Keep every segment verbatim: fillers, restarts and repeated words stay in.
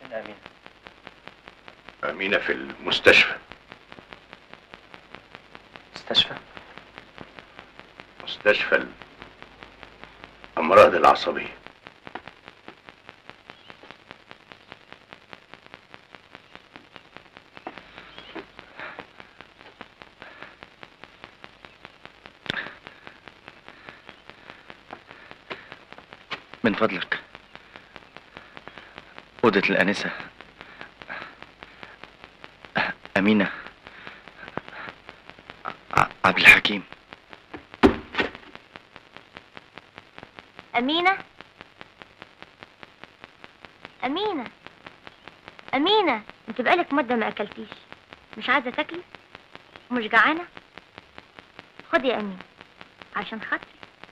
فين أمينة؟ أمينة في المستشفى. مستشفى؟ مستشفى الأمراض العصبية. من فضلك أوضة الآنسة أمينة عبد الحكيم. أمينة أمينة أمينة، أنت بقالك مدة ما أكلتيش، مش عايزة تاكلي ومش جعانة؟ خدي يا أمينة عشان خاطري.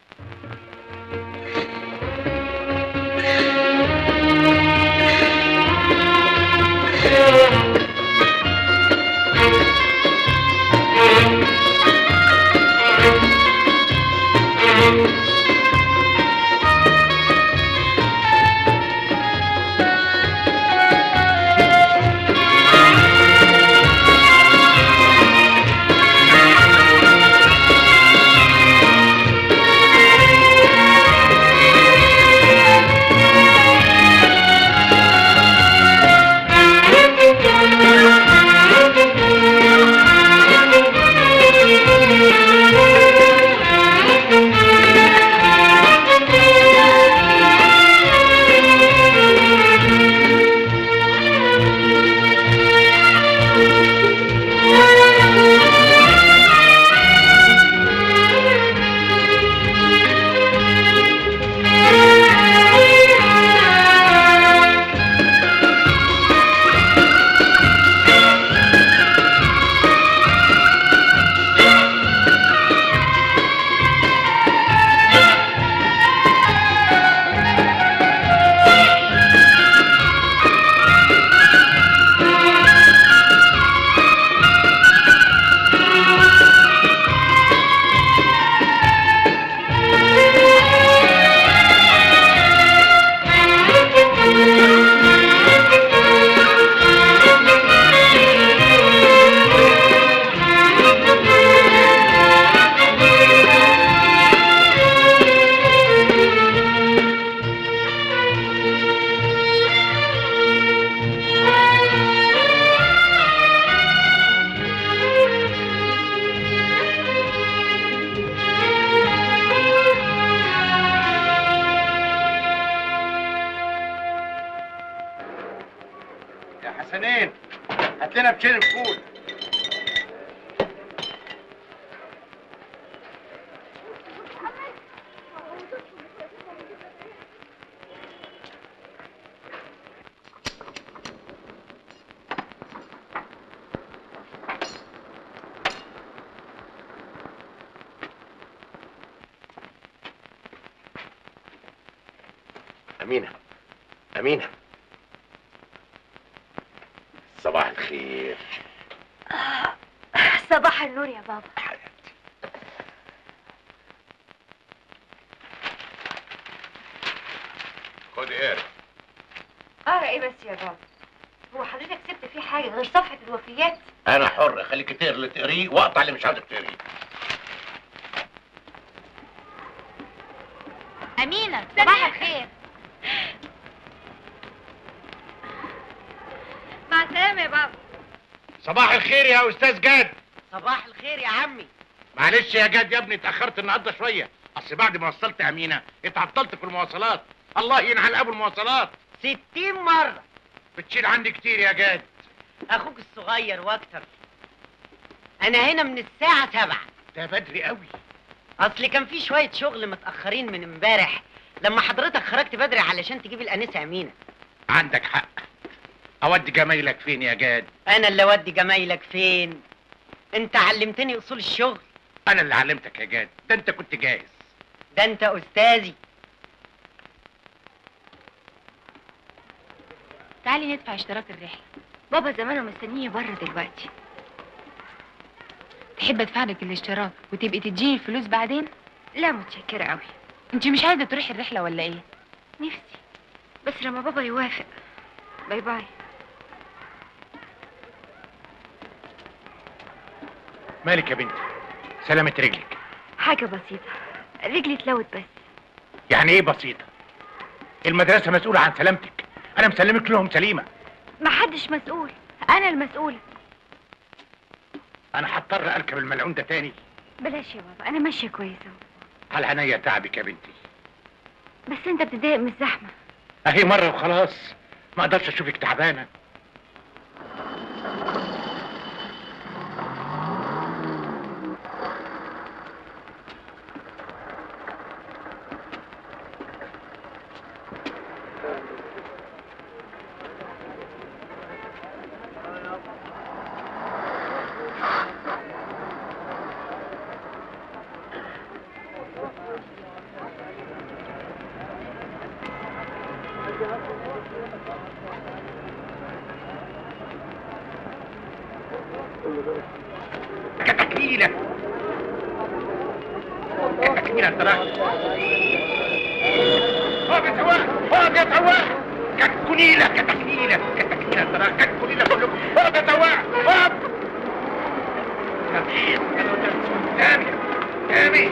حسنين هات لنا بشير الفول. أمينة أمينة، صباح الخير. آه. صباح النور يا بابا. حياتي. خد اقرا. اقرا ايه بس يا بابا؟ هو حضرتك سبت فيه حاجه غير صفحه الوفيات؟ أنا حر، خليك تقرا اللي تقريه واقطع اللي مش عاوزك تقريه. أمينة صباح الخير. مع السلامة يا بابا. صباح الخير يا أستاذ جاد. صباح الخير يا عمي. معلش يا جاد يا ابني، اتأخرت النهارده شوية، أصل بعد ما وصلت أمينة اتعطلت في المواصلات. الله ينعل أبو المواصلات. ستين مرة. بتشيل عندي كتير يا جاد. أخوك الصغير وأكتر. أنا هنا من الساعة سبعة. ده بدري قوي. أصل كان في شوية شغل متأخرين من امبارح لما حضرتك خرجت بدري علشان تجيب الأنسة أمينة. عندك حق. أودي جمايلك فين يا جاد؟ أنا اللي أودي جمايلك فين؟ أنت علمتني أصول الشغل. أنا اللي علمتك يا جاد، ده أنت كنت جاهز. ده أنت أستاذي. تعالي ندفع اشتراك الرحلة. بابا زمانه مستنيه بره دلوقتي. تحب ادفع لك الاشتراك وتبقي تديني الفلوس بعدين؟ لا متشكرة قوي. انت مش عايزة تروحي الرحلة ولا ايه؟ نفسي، بس لما بابا يوافق. باي باي. مالك يا بنتي؟ سلامة رجلك. حاجة بسيطة، رجلي اتلوت بس. يعني ايه بسيطة؟ المدرسة مسؤولة عن سلامتك، انا مسلمك لهم سليمة. محدش مسؤول، انا المسؤولة. انا هضطر اركب الملعون ده تاني. بلاش يا بابا، انا ماشية كويسة. على عينيا تعبك يا بنتي. بس انت بتضايق من الزحمة. اهي مرة وخلاص، ما اقدرش اشوفك تعبانة. كتكميلة كتكميلة الطلاق. اقف يا سواق، اقف يا سواق. كتكنيلة كتكميلة كتكميلة الطلاق، كتكنيلة كلكم. اقف يا سواق، اقف. تامي تامي.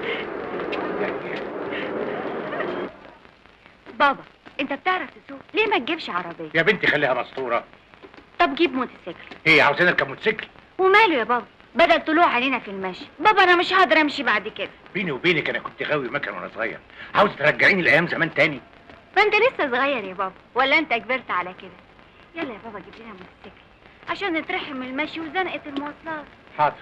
بابا انت بتعرف تسوق، ليه ما تجيبش عربية؟ يا بنتي خليها مسطورة. طب جيب موتوسيكل. ايه عاوزين اركب موتوسيكل؟ وماله يا بابا، بدأ طلوع علينا في المشي. بابا انا مش هقدر امشي بعد كده. بيني وبينك انا كنت غاوي مكن وانا صغير، عاوز ترجعيني لايام زمان تاني. ما انت لسه صغير يا بابا، ولا انت كبرت على كده؟ يلا يا بابا جيب لنا موتوسيكل عشان نترحم من المشي وزنقة المواصلات. حاضر.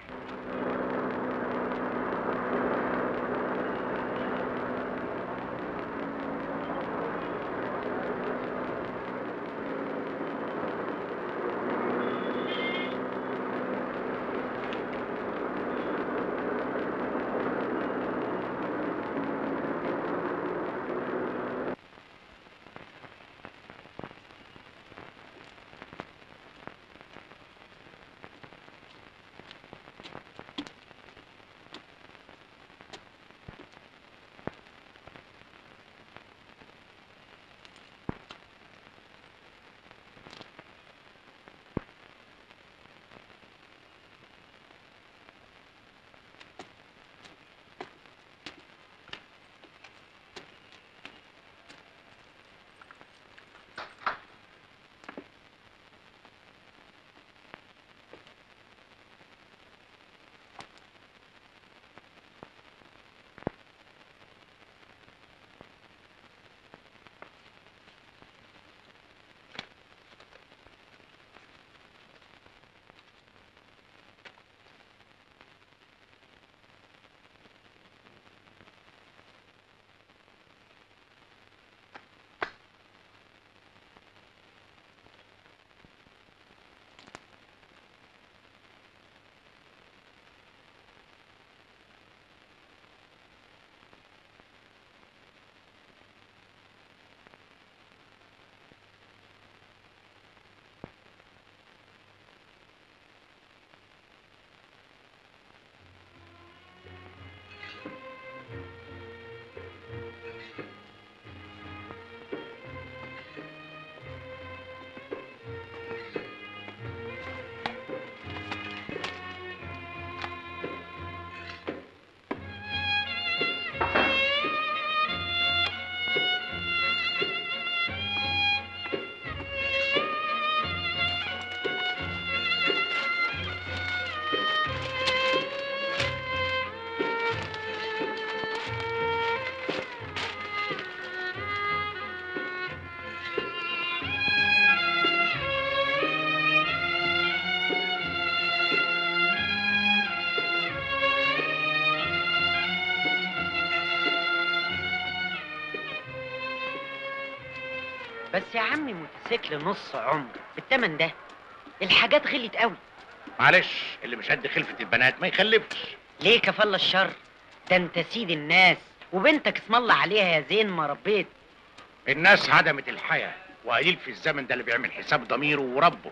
بس يا عمي موتوسيكل نص عمر بالتمن ده، الحاجات غلت قوي. معلش، اللي مش قد خلفة البنات ما يخلفش. ليه كفل الشر؟ ده انت سيد الناس، وبنتك اسم الله عليها يا زين ما ربيت. الناس عدمت الحياة، وقليل في الزمن ده اللي بيعمل حساب ضميره وربه.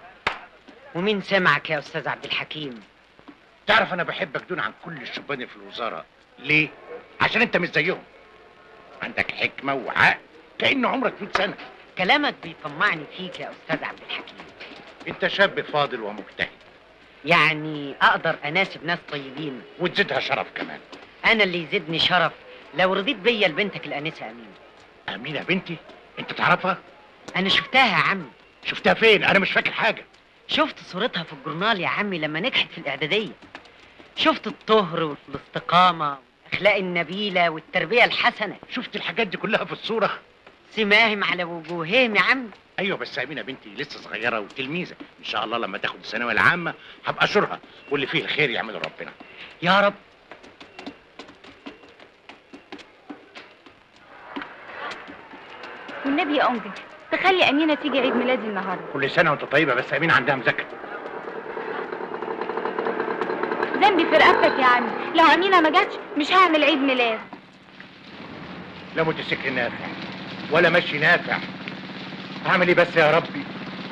ومين سمعك يا استاذ عبد الحكيم؟ تعرف انا بحبك دون عن كل الشبان في الوزارة. ليه؟ عشان انت مش زيهم، عندك حكمة وعقل كأن عمرك مية سنة. كلامك بيطمعني فيك يا استاذ عبد الحكيم. انت شاب فاضل ومجتهد، يعني اقدر اناسب ناس طيبين وتزيدها شرف كمان. انا اللي يزيدني شرف لو رضيت بيا لبنتك الانسه امينه. امينه بنتي؟ انت تعرفها؟ انا شفتها يا عمي. شفتها فين؟ انا مش فاكر حاجه. شفت صورتها في الجورنال يا عمي لما نجحت في الاعداديه. شفت الطهر والاستقامه والاخلاق النبيله والتربيه الحسنه. شفت الحاجات دي كلها في الصوره؟ سماهم على وجوههم يا عمي. ايوه بس امينه بنتي لسه صغيره وتلميذه، ان شاء الله لما تاخد الثانويه العامه هبقى اشورها، واللي فيه الخير يعمله ربنا. يا رب. والنبي يا أنجل تخلي أمينة تيجي عيد ميلادي النهارده. كل سنه وانت طيبه، بس امينه عندها مذاكره. ذنبي في رقبتك يا عمي، لو أمينة ما جاتش مش هعمل عيد ميلاد. لا موتوسيكل نافع ولا مشي نافع. هعمل ايه بس يا ربي؟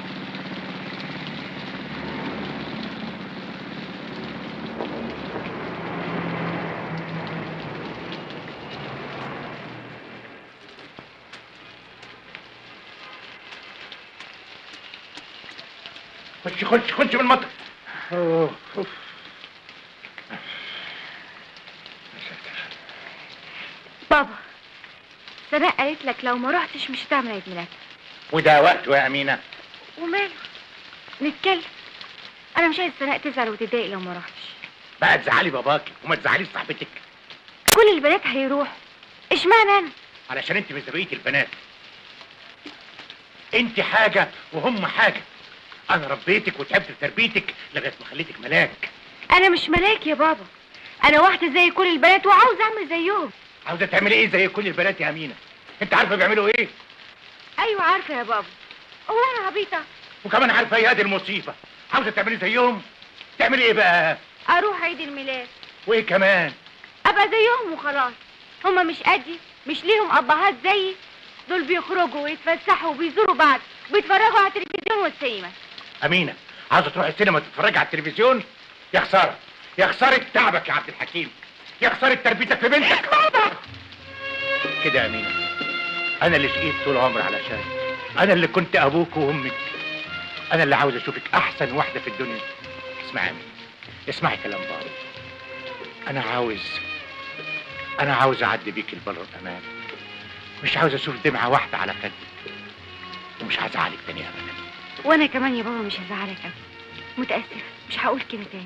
خش خش خش من المطر. اوه اوف. بابا سناء قالت لك لو ما رحتش مش هتعمل عيد ميلاد. وده وقته يا امينه. وماله؟ نتكلم. انا مش عايز سناء تزعل وتتضايق لو ما رحتش. بقى تزعلي باباكي وما تزعليش صاحبتك. كل البنات هيروحوا، اشمعنى انا؟ علشان انت مش بقيه البنات. انت حاجه وهم حاجه. انا ربيتك وتعبت في تربيتك لغايه ما خليتك ملاك. انا مش ملاك يا بابا، انا واحده زي كل البنات وعاوزه اعمل زيهم. عاوزه تعملي ايه زي كل البنات يا امينه؟ انت عارفه بيعملوا ايه؟ ايوه عارفه يا بابا. هو انا عبيطه؟ وكمان عارفه ايه هذه المصيبه؟ عاوزه تعملي زيهم؟ تعملي ايه بقى؟ اروح عيد الميلاد. وايه كمان؟ ابقى زيهم وخلاص. هما مش قدي، مش ليهم ابهات زيي. دول بيخرجوا ويتفسحوا وبيزوروا بعض وبيتفرجوا على التلفزيون والسينما. امينه عاوزه تروحي السينما تتفرجي على التلفزيون؟ يا خساره يا خساره تعبك يا عبد الحكيم، يا خساره تربيتك في بنتك. بابا كده يا امينه، انا اللي شقيت طول عمري علشان انا اللي كنت ابوك وامك. انا اللي عاوز اشوفك احسن واحده في الدنيا. اسمعي يا امينه، اسمعي كلام بابا. انا عاوز انا عاوز اعدي بيك البر الامان. مش عاوز اشوف دمعه واحده على خدك، ومش هزعلك تاني ابدا. وانا كمان يا بابا مش هزعلك ابدا. متاسف، مش هقول كده تاني.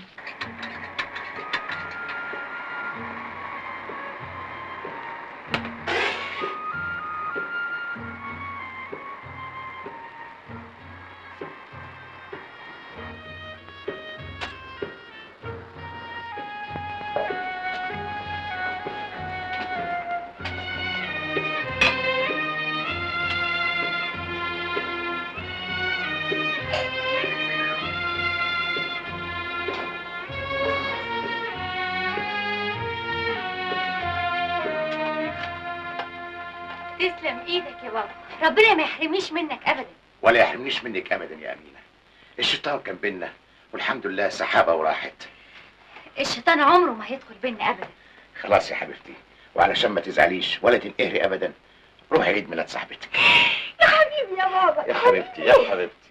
تسلم ايدك يا بابا، ربنا ما يحرمنيش منك ابدا. ولا يحرمنيش منك ابدا يا امينه. الشيطان كان بينا والحمد لله سحابه وراحت. الشيطان عمره ما هيدخل بينا ابدا. خلاص يا حبيبتي، وعلشان ما تزعليش ولا تنقهري ابدا روحي عيد ميلاد صاحبتك. يا حبيبي يا بابا يا حبيبتي يا حبيبتي.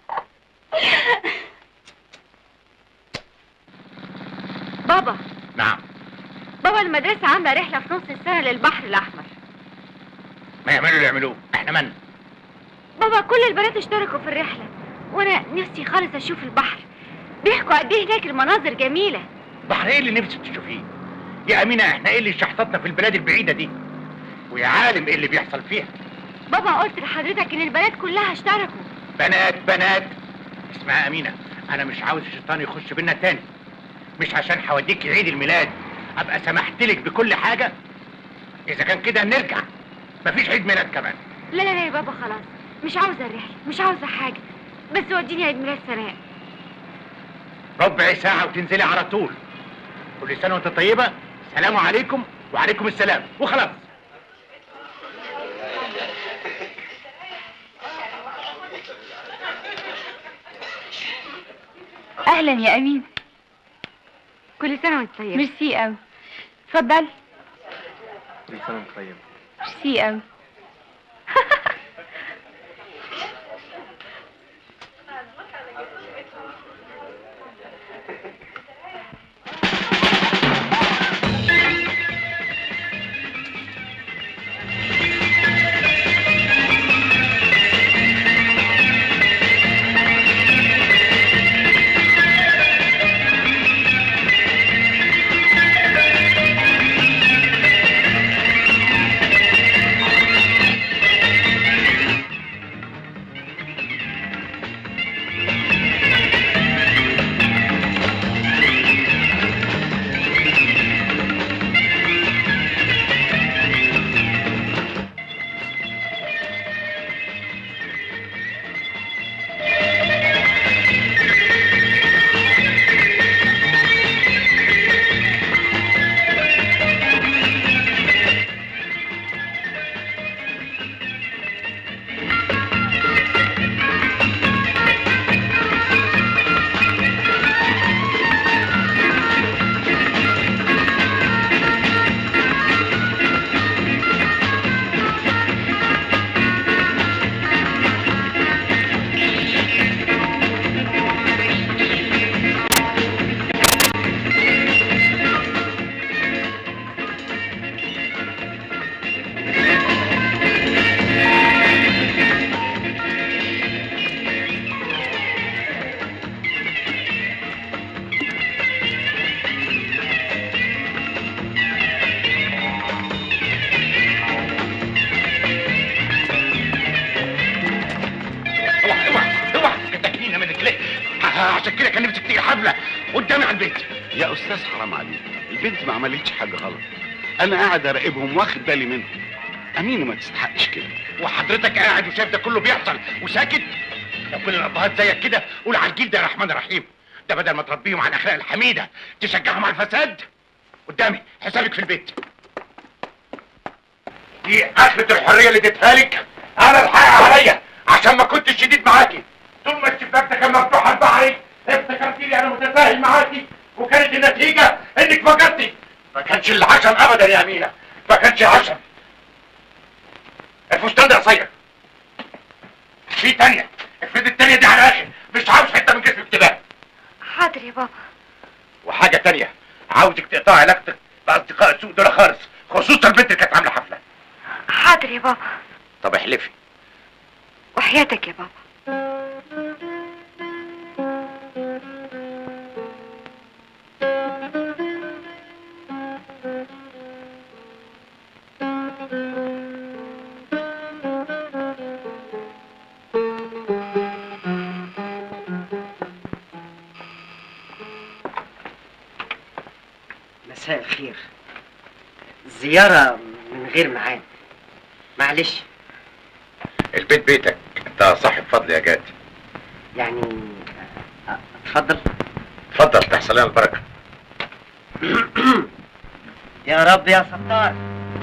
بابا. نعم. بابا المدرسة عاملة رحلة في نص السنة للبحر الأحمر. ما يعملوا اللي يعملوه، احنا من؟ بابا كل البنات اشتركوا في الرحلة، وأنا نفسي خالص أشوف البحر. بيحكوا قد إيه هناك المناظر جميلة. بحر ايه اللي نفسك تشوفيه؟ يا أمينة احنا ايه اللي شحطتنا في البلاد البعيدة دي؟ ويا عالم ايه اللي بيحصل فيها؟ بابا قلت لحضرتك إن البنات كلها اشتركوا. بنات بنات. اسمعي يا أمينة، أنا مش عاوز الشيطان يخش بينا تاني. مش عشان هوديكي عيد الميلاد أبقى سمحتلك بكل حاجة. إذا كان كده نرجع، مفيش عيد ميلاد كمان. لا لا لا يا بابا خلاص، مش عاوزة الرحلة، مش عاوزة حاجة، بس وديني عيد ميلاد سناء. ربع ساعة وتنزلي على طول. كل سنة وانت طيبة. سلام عليكم. وعليكم السلام وخلاص. أهلا يا أمين. كل سنة وانت طيبة. ميرسي أوي. اتفضل. كل سنة وانت طيبة. ميرسي أوي. عشان كده كان نفسك تيجي حفله قدامي على البيت. يا استاذ حرام عليك، البنت ما عملتش حاجه غلط، انا قاعد اراقبهم واخد بالي منهم. امينه ما تستحقش كده. وحضرتك قاعد وشايف ده كله بيحصل وساكت؟ لو كل الابهات زيك كده قول على الجيل ده يا رحمن الرحيم. ده بدل ما تربيهم على الاخلاق الحميده تشجعهم على الفساد. قدامي حسابك في البيت. دي اخرة الحريه اللي اديتها لك. انا الحق عليا عشان ما كنتش شديد معاكي. طول ما الشباك ده كان مفتوح على البحري افتكرتيني انا متفاهم معاكي، وكانت النتيجه انك فجرتي. ما كانش العشم ابدا يا امينه، ما كانش عشم. الفستان ده قصير. في تانية، افرض التانية دي على الاخر، مش عاوز حته من جسمك تبان. حاضر يا بابا. وحاجه تانية، عاوزك تقطعي علاقتك باصدقاء السوق دول خالص، خصوصا البنت اللي كانت عامله حفله. حاضر يا بابا. طب احلفي. وحياتك يا بابا. مساء الخير. زيارة من غير ميعاد، معلش. البيت بيتك، انت صاحب فضل يا جاد. يعني اتفضل. اتفضل تحصل لنا البركه. يا رب يا ستار.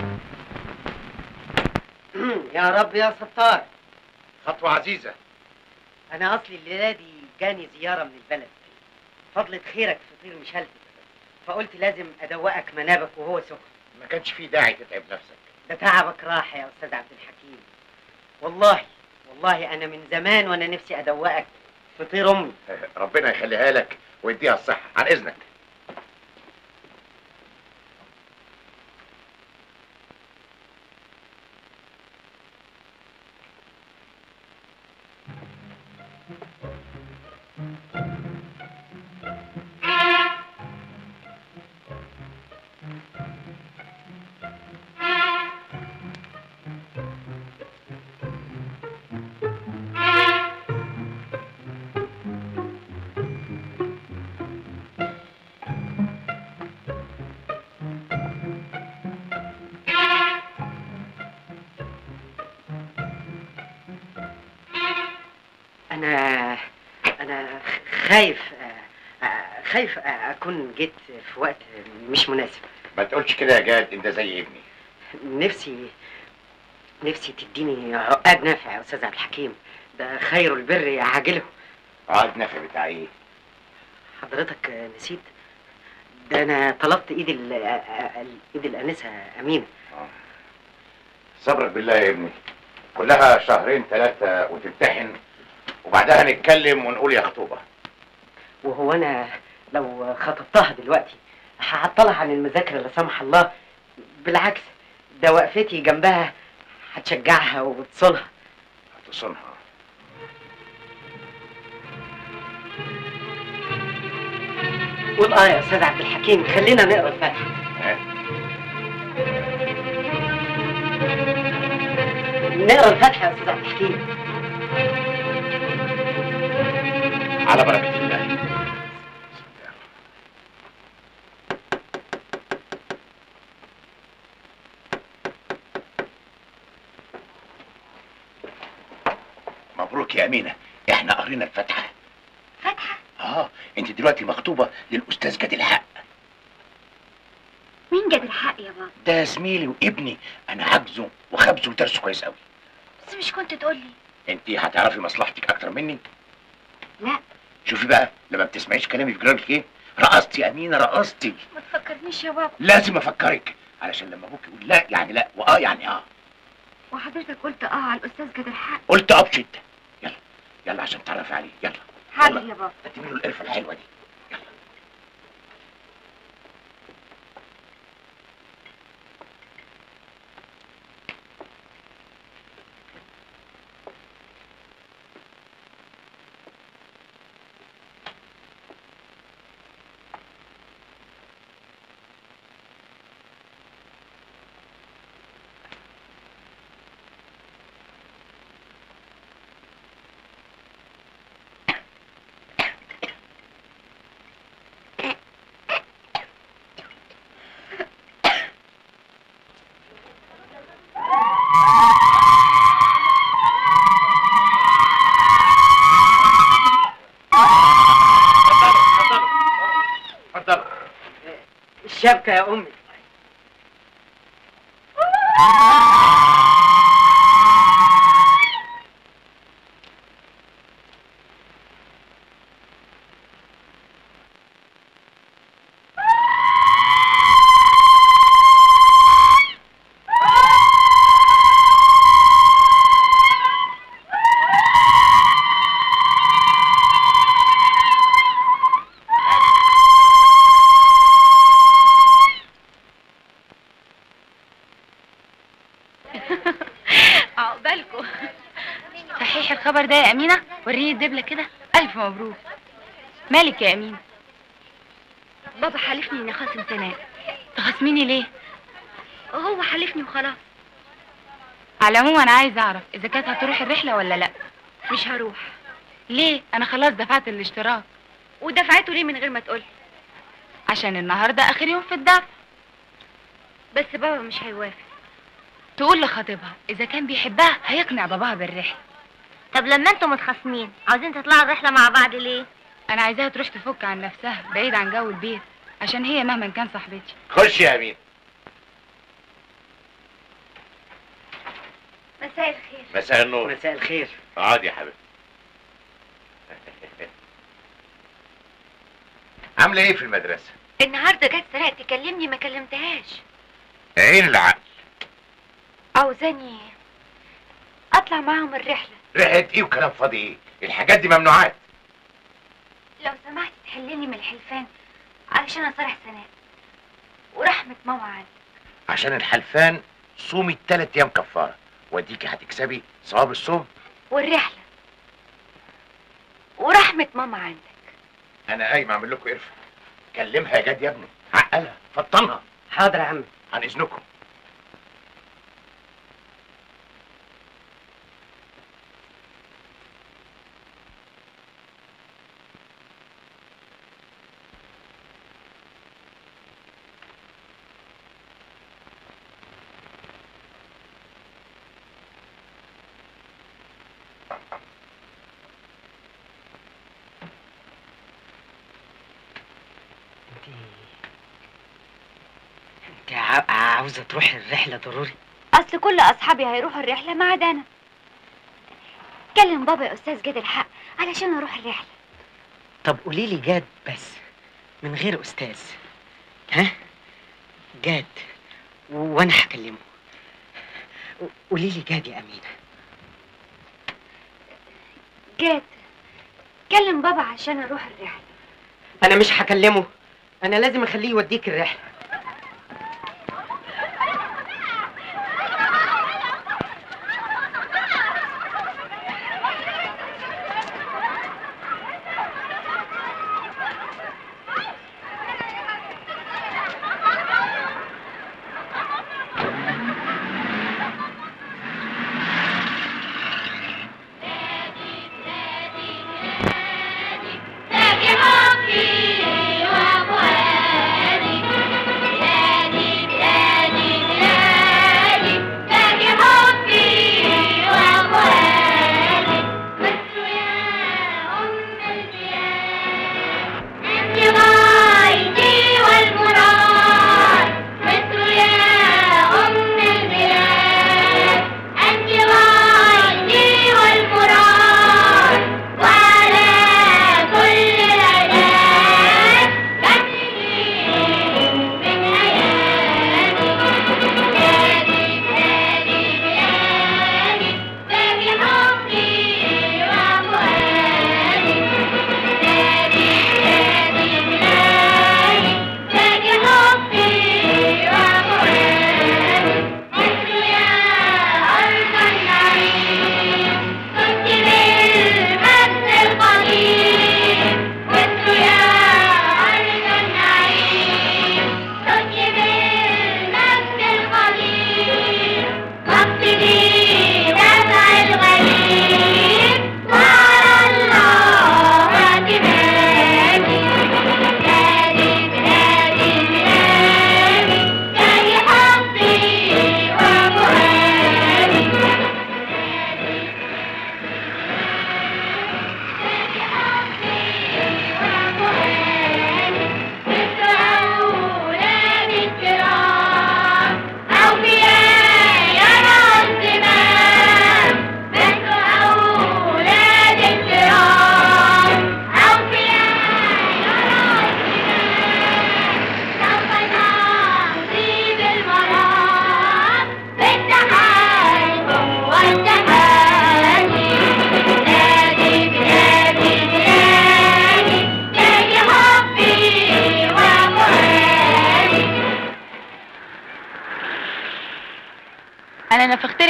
يا رب يا ستار. خطوه عزيزه. انا اصلي الليله دي جاني زياره من البلد، فضلة خيرك فطير مشلتت، فقلت لازم ادوقك منابك وهو سخن. ما كانش في داعي تتعب نفسك. ده تعبك راح يا استاذ عبد الحكيم. والله والله انا من زمان وانا نفسي ادوقك فطير امي. ربنا يخليها لك ويديها الصحه. عن اذنك. انا انا خايف خايف اكون جيت في وقت مش مناسب. ما تقولش كده يا جاد، انت زي ابني. نفسي نفسي تديني عقاد نافع يا استاذ عبد الحكيم، ده خير البر عاجله. عقد نافع بتاع ايه؟ حضرتك نسيت؟ ده انا طلبت ايد ال ايد الانسه امينه. آه. صبرك بالله يا ابني، كلها شهرين ثلاثه وتمتحن وبعدها نتكلم ونقول يا خطوبه. وهو انا لو خطبتها دلوقتي هعطلها عن المذاكره لا سمح الله؟ بالعكس، ده وقفتي جنبها هتشجعها وتصونها. هتصونها؟ قول اه يا استاذ عبد الحكيم، خلينا نقرا الفاتحه. نقرا الفاتحه يا استاذ عبد الحكيم. على بركه الله. مبروك يا امينه، احنا قرينا الفاتحه. فاتحة؟ اه، انت دلوقتي مخطوبه للاستاذ جاد الحق. مين جاد الحق يا بابا؟ ده زميلي وابني، انا حاجزه وخبزه ودرسه كويس قوي. بس مش كنت تقولي؟ انت هتعرفي مصلحتك اكتر مني. لا. شوفي بقى، لما بتسمعيش كلامي بيجرالك ايه؟ رقصتي يا امينه، رقصتي. ما تفكرنيش يا بابا. لازم افكرك، علشان لما ابوك يقول لا يعني لا واه يعني اه. وحضرتك قلت اه على الاستاذ جاد الحق. قلت اه بشده. يلا يلا عشان تعرفي عليه، يلا. حاضر يلا. يا بابا. قدمي له القرفه الحلوه دي. يلا. الشبكة يا أمي. عقبالكم. صحيح الخبر ده يا أمينة؟ وريني الدبلة كده. ألف مبروك. مالك يا أمينة؟ بابا حالفني إني خاصم سناء. تخاصميني ليه؟ هو حالفني وخلاص. على العموم أنا عايز أعرف إذا كانت هتروح الرحلة ولا لأ. مش هروح. ليه؟ أنا خلاص دفعت الاشتراك. ودفعته ليه من غير ما تقولي؟ عشان النهارده آخر يوم في الدفع. بس بابا مش هيوافق. تقول لخطيبها إذا كان بيحبها هيقنع باباها بالرحلة. طب لما انتوا متخاصمين عاوزين تطلعوا الرحله مع بعض ليه؟ أنا عايزاها تروح تفك عن نفسها بعيد عن جو البيت، عشان هي مهما كان صاحبتي. خش يا أمين. مساء الخير. مساء النور. مساء الخير. اقعد يا حبيبي. عاملة ايه في المدرسة؟ النهارده جت سراء تكلمني ما كلمتهاش. عين العقل. عاوزاني اطلع معاهم الرحله. رحلة ايه وكلام فاضي ايه؟ الحاجات دي ممنوعات. لو سمحت تحللي من الحلفان علشان اصالح سناء ورحمه ماما عندي. عشان الحلفان صومي التلات ايام كفارة، واديكي هتكسبي ثواب الصوم. والرحله ورحمه ماما عندك. انا قايم اعمل لكم قرفة. كلمها يا جاد يا ابني، عقلها، فطنها. حاضر يا عم. عن اذنكم. انت ع- عاوزة تروحي الرحلة ضروري؟ اصل كل اصحابي هيروحوا الرحله ما عدا انا. كلم بابا يا استاذ جاد الحق علشان اروح الرحله. طب قولي لي جاد بس من غير أستاذ. ها؟ جاد و- وأنا هكلمه. قولي لي جاد يا أمينة. جاد كلم بابا عشان اروح الرحله. أنا مش هكلمه، أنا لازم أخليه يوديك الرحلة.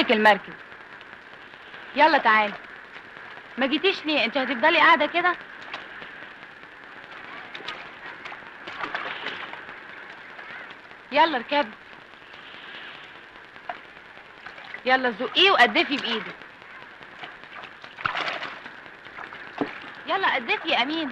لك المركب. يلا تعالي. ما جيتيش ليه؟ انت هتفضلي قاعده كده؟ يلا اركبي. يلا زقيه وقدفي بايدك. يلا قدفي يا امين.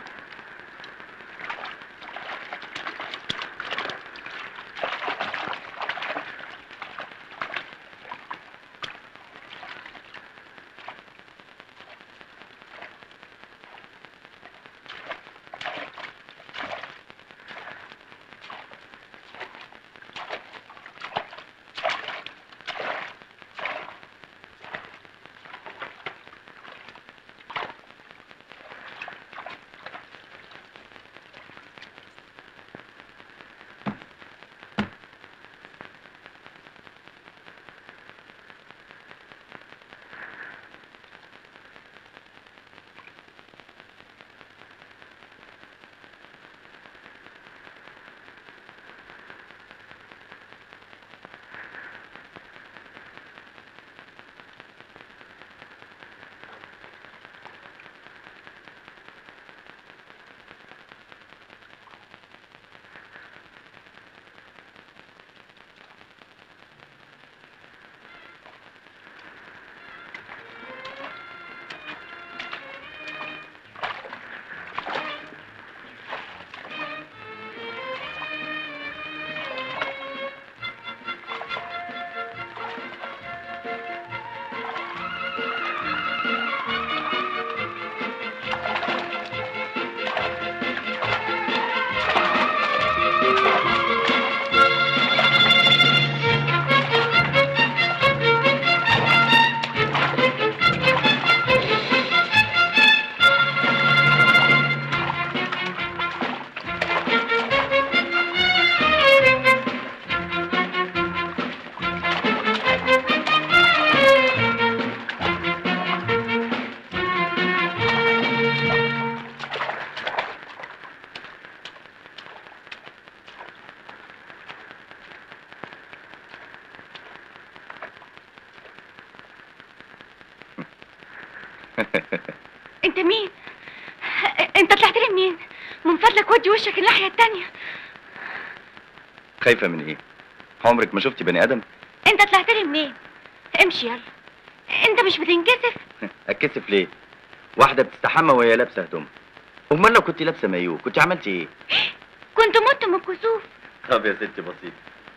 انت مين؟ انت طلعت لي منين؟ من فضلك ودي وشك الناحية التانية. خايفة من ايه؟ عمرك ما شفتي بني ادم؟ انت طلعت لي منين؟ امشي يلا. انت مش بتنكسف؟ اتكسف ليه؟ واحدة بتستحمى وهي لابسة هدوم. امال لو كنت لابسة مايو كنت عملتي ايه؟ كنت مت من الكسوف. طب يا ستي بسيط.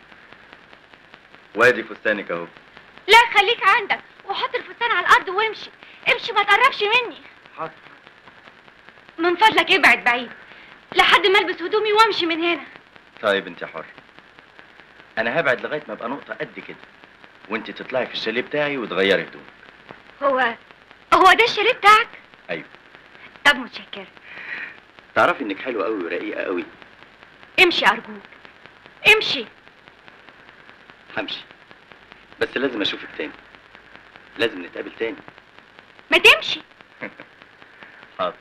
وادي فستانك اهو. لا خليك عندك وحط الفستان على الارض وامشي. امشي ما تقربش مني. حاضر. من فضلك ابعد بعيد لحد ما البس هدومي وامشي من هنا. طيب انت حر. انا هبعد لغايه ما ابقى نقطه قد كده وانت تطلعي في الشاليه بتاعي وتغيري هدومك. هو هو ده الشاليه بتاعك؟ ايوه. طب متشكره. تعرفي انك حلوه قوي ورقيقه قوي. امشي ارجوك امشي. همشي بس لازم اشوفك تاني. لازم نتقابل تاني. ما تمشي. حاضر.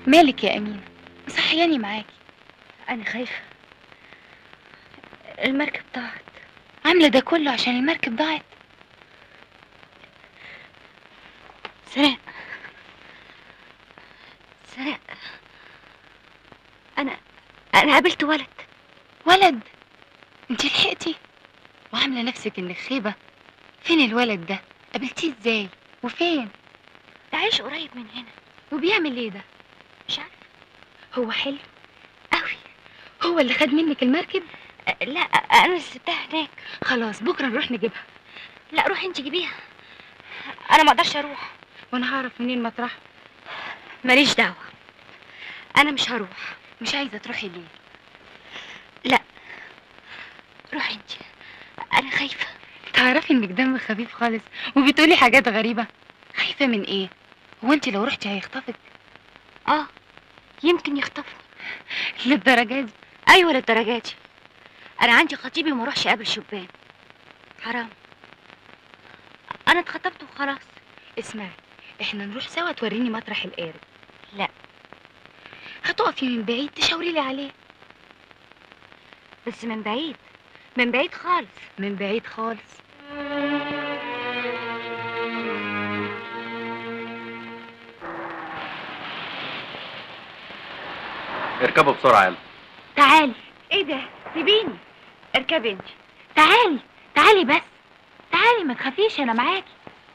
مالك يا أمينة؟ مصحياني معاكي. انا خايفه المركب ضاعت. عاملة ده كله عشان المركب ضاعت؟ سراء سراء انا انا قابلت ولد. ولد؟ انتي لحقتي؟ وعاملة نفسك انك خيبة. فين الولد ده؟ قابلتيه ازاي؟ وفين؟ ده عايش قريب من هنا. وبيعمل ايه ده؟ مش عارفه. هو حلو قوي. هو اللي خد منك المركب؟ أه، لا انا اللي سبتها هناك. خلاص بكرة نروح نجيبها. لا روحي انت جيبيها، انا ما اقدرش اروح. وانا هعرف منين مطرحها؟ ماليش دعوه، انا مش هروح. مش عايزة تروحي ليه؟ لا روحي انت، انا خايفه. تعرفي انك دم خفيف خالص وبتقولي حاجات غريبة. خايفة من ايه؟ هو انت لو رحتي هيخطفك؟ اه يمكن يخطفني. للدرجة دي؟ ايوه للدرجه دي. انا عندي خطيبي وما اروحش اقابل شبان، حرام. انا اتخطبت وخلاص. اسمعي، احنا نروح سوا توريني مطرح القارب. لا هتقفي من بعيد تشاوري لي عليه. بس من بعيد، من بعيد خالص. من بعيد خالص. اركبوا بسرعة يلا. تعالي. ايه ده؟ سيبيني. اركبي انت. تعالي تعالي بس، تعالي ما تخافيش انا معاكي.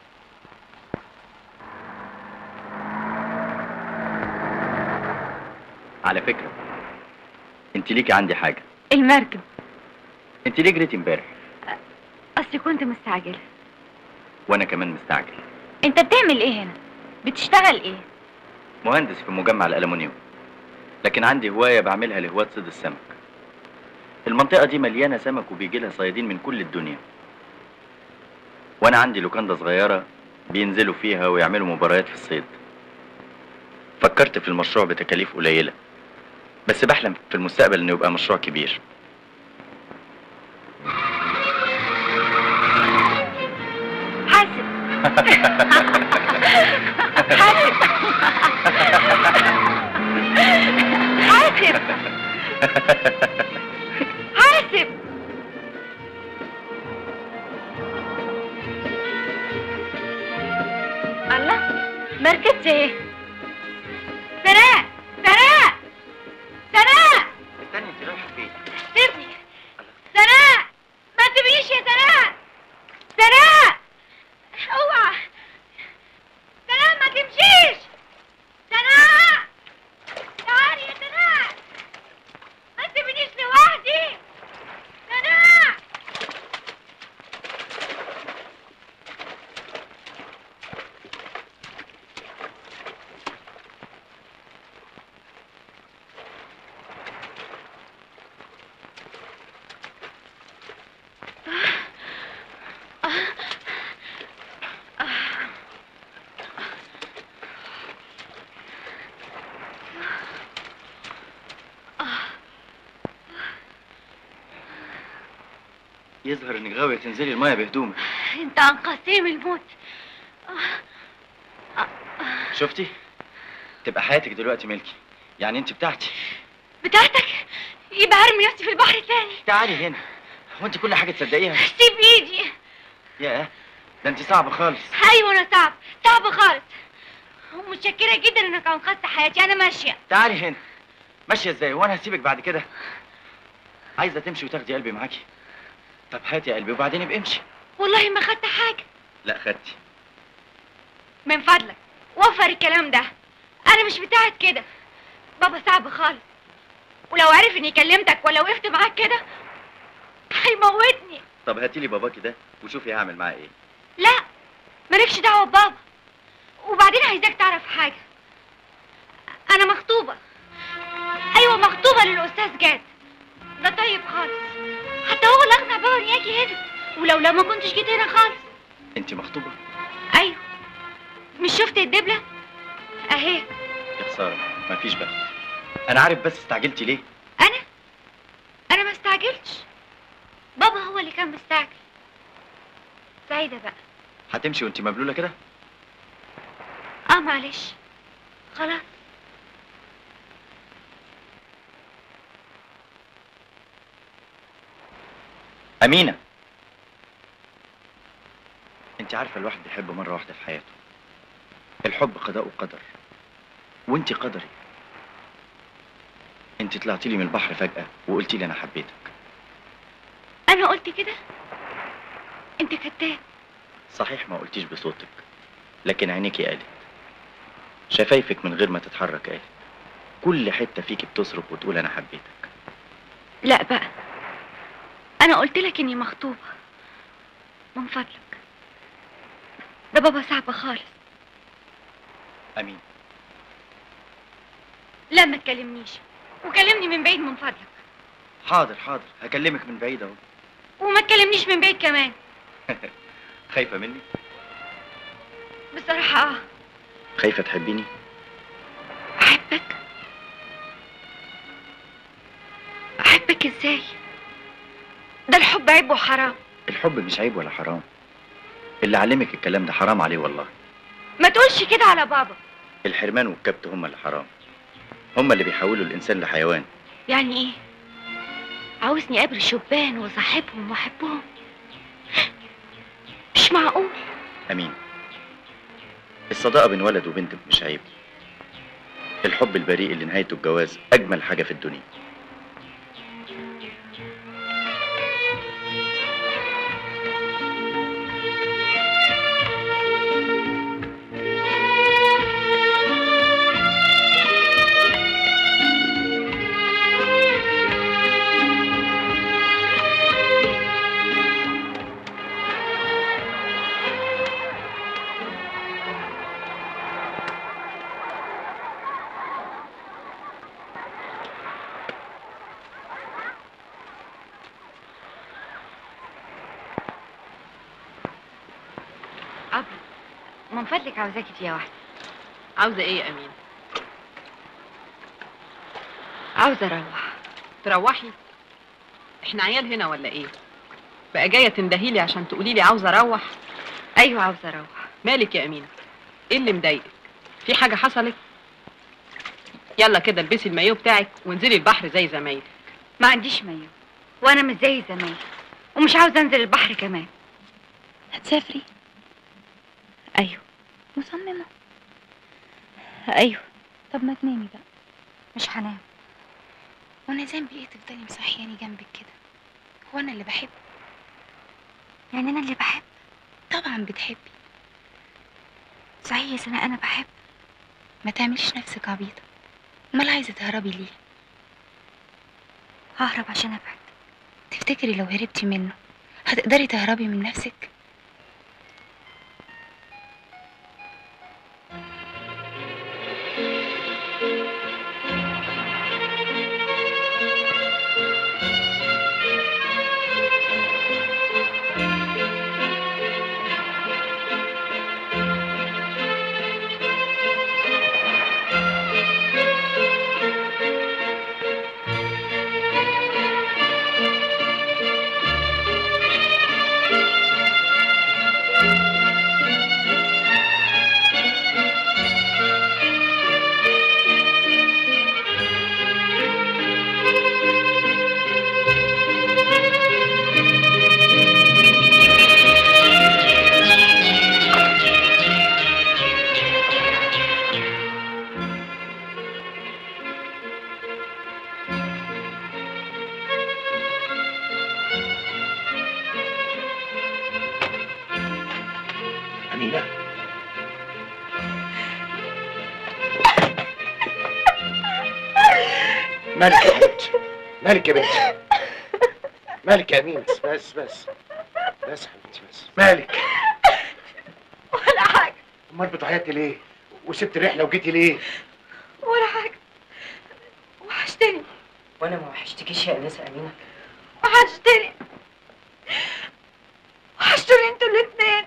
على فكرة انت ليكي عندي حاجة. المركب. انت ليه جريتي امبارح؟ اصلي كنت مستعجلة. وانا كمان مستعجل. انت بتعمل ايه هنا؟ بتشتغل ايه؟ مهندس في مجمع الألمونيوم، لكن عندي هواية بعملها لهواة صيد السمك. المنطقة دي مليانة سمك وبيجي لها صيادين من كل الدنيا، وانا عندي لوكاندا صغيرة بينزلوا فيها ويعملوا مباريات في الصيد. فكرت في المشروع بتكاليف قليلة، بس بحلم في المستقبل انه يبقى مشروع كبير. حاسب حاسب حاسب حاسب. الله، مركبت ايه؟ سراء سراء سراء. استني، انت رايحة فين؟ سيبني سراء، ما تبقيش يا سراء. سراء اوعى، سراء ما تمشيش. سراء تعالي يا سراء، ما تسيبنيش لوحدي. سراء يظهر انك غاوية تنزلي المية بهدومك. انت انقذتني من الموت. شفتي؟ تبقى حياتك دلوقتي ملكي، يعني انت بتاعتي. بتاعتك؟ يبقى ارمي نفسي في البحر تاني. تعالي هنا، هو انت كل حاجة تصدقيها؟ سيب ايدي. ياه، ده انت صعبة خالص. ايوه انا صعب صعب خالص، ومتشكرة جدا انك انقذت حياتي. انا ماشية. تعالي هنا. ماشية ازاي وانا هسيبك بعد كده؟ عايزة تمشي وتاخدي قلبي معاكي؟ طب هاتي قلبي وبعدين ابقي امشي. والله ما خدت حاجة. لا خدتي. من فضلك وفر الكلام ده، انا مش بتاعت كده. بابا صعب خالص، ولو عرف اني كلمتك ولا وقفت معاك كده هيموتني. طب هاتي لي باباكي ده وشوفي هعمل معاه ايه. لا مالكش دعوة ببابا، وبعدين عايزاك تعرف حاجة. انا مخطوبة. ايوه مخطوبة للاستاذ جاد، ده طيب خالص. حتى هو اللي اقنع بابا اني اجي هنا، ولو لا ما كنتش جيت هنا خالص. انت مخطوبة؟ ايوه، مش شفت الدبلة اهي. يا خسارة مفيش بخت. انا عارف، بس استعجلتي ليه؟ انا انا ما استعجلتش، بابا هو اللي كان مستعجل. سعيدة بقى. هتمشي وانت مبلولة كده؟ اه معلش، خلاص أمينة، أنت عارفة الواحد بيحب مرة واحدة في حياته. الحب قضاء وقدر، وأنت قدري. أنت طلعتي لي من البحر فجأة وقلتي لي أنا حبيتك. انا قلت كده؟ انت كذاب. صحيح ما قلتيش بصوتك، لكن عينيكي قالت، شفايفك من غير ما تتحرك قالت، كل حتة فيكي بتصرخ وتقول أنا حبيتك. لا بقى، انا قلت لك اني مخطوبه. من فضلك، ده بابا صعب خالص. أمين، لا ما تكلمنيش، وكلمني من بعيد من فضلك. حاضر حاضر، هكلمك من بعيد أهو. وما تكلمنيش من بعيد كمان. خايفة مني؟ بصراحه اه. خايفة تحبيني؟ احبك؟ احبك ازاي؟ ده الحب عيب وحرام. الحب مش عيب ولا حرام، اللي علمك الكلام ده حرام عليه والله. ما تقولش كده على بابا. الحرمان والكبت هما اللي حرام، هما اللي بيحولوا الإنسان لحيوان. يعني ايه؟ عاوزني اقابل الشبان وصاحبهم واحبهم؟ مش معقول. أمين، الصداقة بين ولد وبنت مش عيب. الحب البريء اللي نهايته الجواز أجمل حاجة في الدنيا. أبا، من فضلك عاوزاكي فيها واحدة. عاوزه ايه يا امين؟ عاوزة اروح. تروحي؟ احنا عيال هنا ولا ايه؟ بقى جايه تندهيلي عشان تقولي لي عاوزه اروح؟ ايوه عاوزة اروح. مالك يا امينه؟ ايه اللي مضايقك؟ في حاجه حصلت؟ يلا كده البسي المايو بتاعك وانزلي البحر زي زمايلك. ما عنديش مايو، وانا مش زي زمان، ومش عاوزة انزل البحر كمان. هتسافري؟ ايوه. مصممة؟ ايوه. طب ما تنامي بقى. مش هنام. وانا ذنبي ايه تفضلي مصحياني جنبك كده؟ هو انا اللي بحب؟ يعني انا اللي بحب؟ طبعا بتحبي. صحيح يا سناء انا بحب. ما تعمليش نفسك عبيطة. امال عايزة تهربي ليه؟ ههرب عشان ابعد. تفتكري لو هربتي منه هتقدري تهربي من نفسك؟ أمينة، مالك يا بنتي؟ مالك يا بنتي؟ مالك يا أمينة؟ بس بس بس بس يا حبيبتي بس. مالك؟ ولا حاجة. أمال بتعيطي ليه؟ وسبت الرحلة وجيتي ليه؟ ولا حاجة. وحشتني. وانا ما وحشتكيش يا انسه امينه؟ وحشتني. وحشتوني انتوا الاتنين.